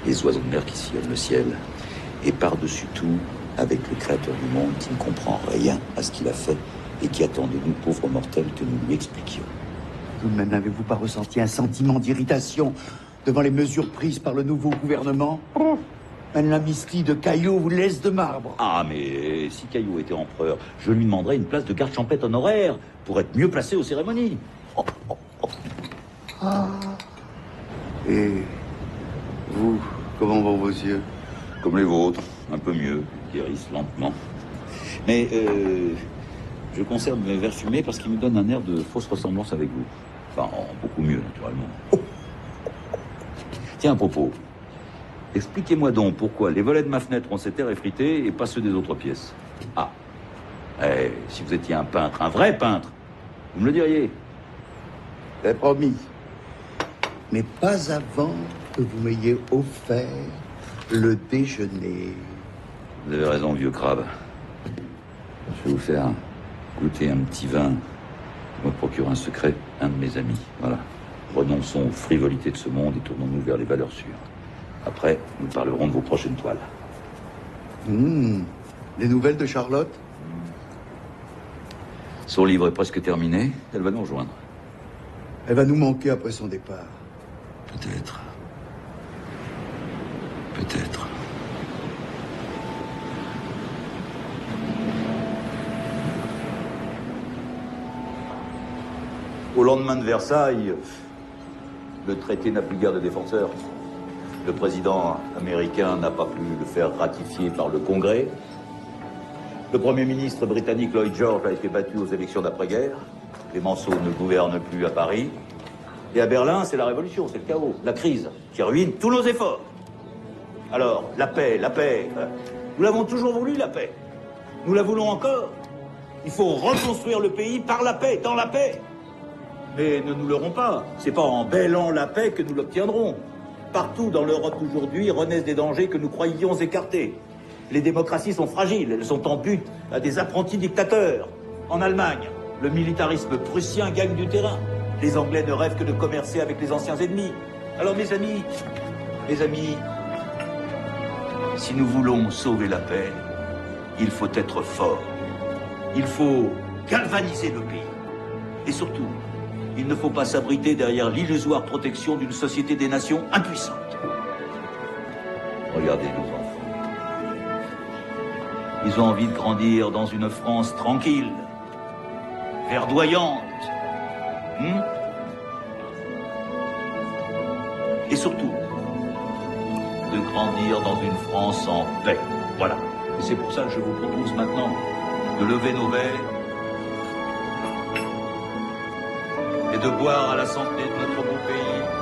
les oiseaux de mer qui sillonnent le ciel, et par-dessus tout, avec le Créateur du monde qui ne comprend rien à ce qu'il a fait et qui attend de nous, pauvres mortels, que nous lui expliquions. Vous-même, n'avez-vous pas ressenti un sentiment d'irritation devant les mesures prises par le nouveau gouvernement? L'amnistie de Caillot vous laisse de marbre. Ah, mais si Caillot était empereur, je lui demanderais une place de garde champêtre honoraire pour être mieux placé aux cérémonies. Oh, oh, oh. Ah. Et vous, comment vont vos yeux? Comme les vôtres, un peu mieux, ils guérissent lentement. Mais euh, je conserve mes verres fumés parce qu'ils me donnent un air de fausse ressemblance avec vous. Enfin, beaucoup mieux, naturellement. Oh. Tiens, à propos, expliquez-moi donc pourquoi les volets de ma fenêtre ont cet air effrité et pas ceux des autres pièces. Ah, eh, si vous étiez un peintre, un vrai peintre, vous me le diriez. C'est promis. Mais pas avant que vous m'ayez offert le déjeuner. Vous avez raison, vieux crabe. Je vais vous faire goûter un petit vin. Je me procure un secret, un de mes amis. Voilà. Renonçons aux frivolités de ce monde et tournons-nous vers les valeurs sûres. Après, nous parlerons de vos prochaines toiles. Mmh. Les nouvelles de Charlotte? Son livre est presque terminé. Elle va nous rejoindre. Elle va nous manquer après son départ. Peut-être. Peut-être. Au lendemain de Versailles, le traité n'a plus guère de défenseurs. Le président américain n'a pas pu le faire ratifier par le Congrès. Le Premier ministre britannique Lloyd George a été battu aux élections d'après-guerre. Clémenceau ne gouverne plus à Paris. Et à Berlin, c'est la révolution, c'est le chaos, la crise, qui ruine tous nos efforts. Alors, la paix, la paix, nous l'avons toujours voulu, la paix. Nous la voulons encore. Il faut reconstruire le pays par la paix, dans la paix. Mais ne nous leurrons pas, c'est pas en bêlant la paix que nous l'obtiendrons. Partout dans l'Europe aujourd'hui renaissent des dangers que nous croyions écartés. Les démocraties sont fragiles, elles sont en butte à des apprentis dictateurs. En Allemagne, le militarisme prussien gagne du terrain. Les Anglais ne rêvent que de commercer avec les anciens ennemis. Alors mes amis, mes amis, si nous voulons sauver la paix, il faut être fort. Il faut galvaniser le pays. Et surtout, il ne faut pas s'abriter derrière l'illusoire protection d'une société des nations impuissante. Regardez nos enfants. Ils ont envie de grandir dans une France tranquille, verdoyante. Hmm? Et surtout, de grandir dans une France en paix. Voilà. Et c'est pour ça que je vous propose maintenant de lever nos verres et de boire à la santé de notre beau pays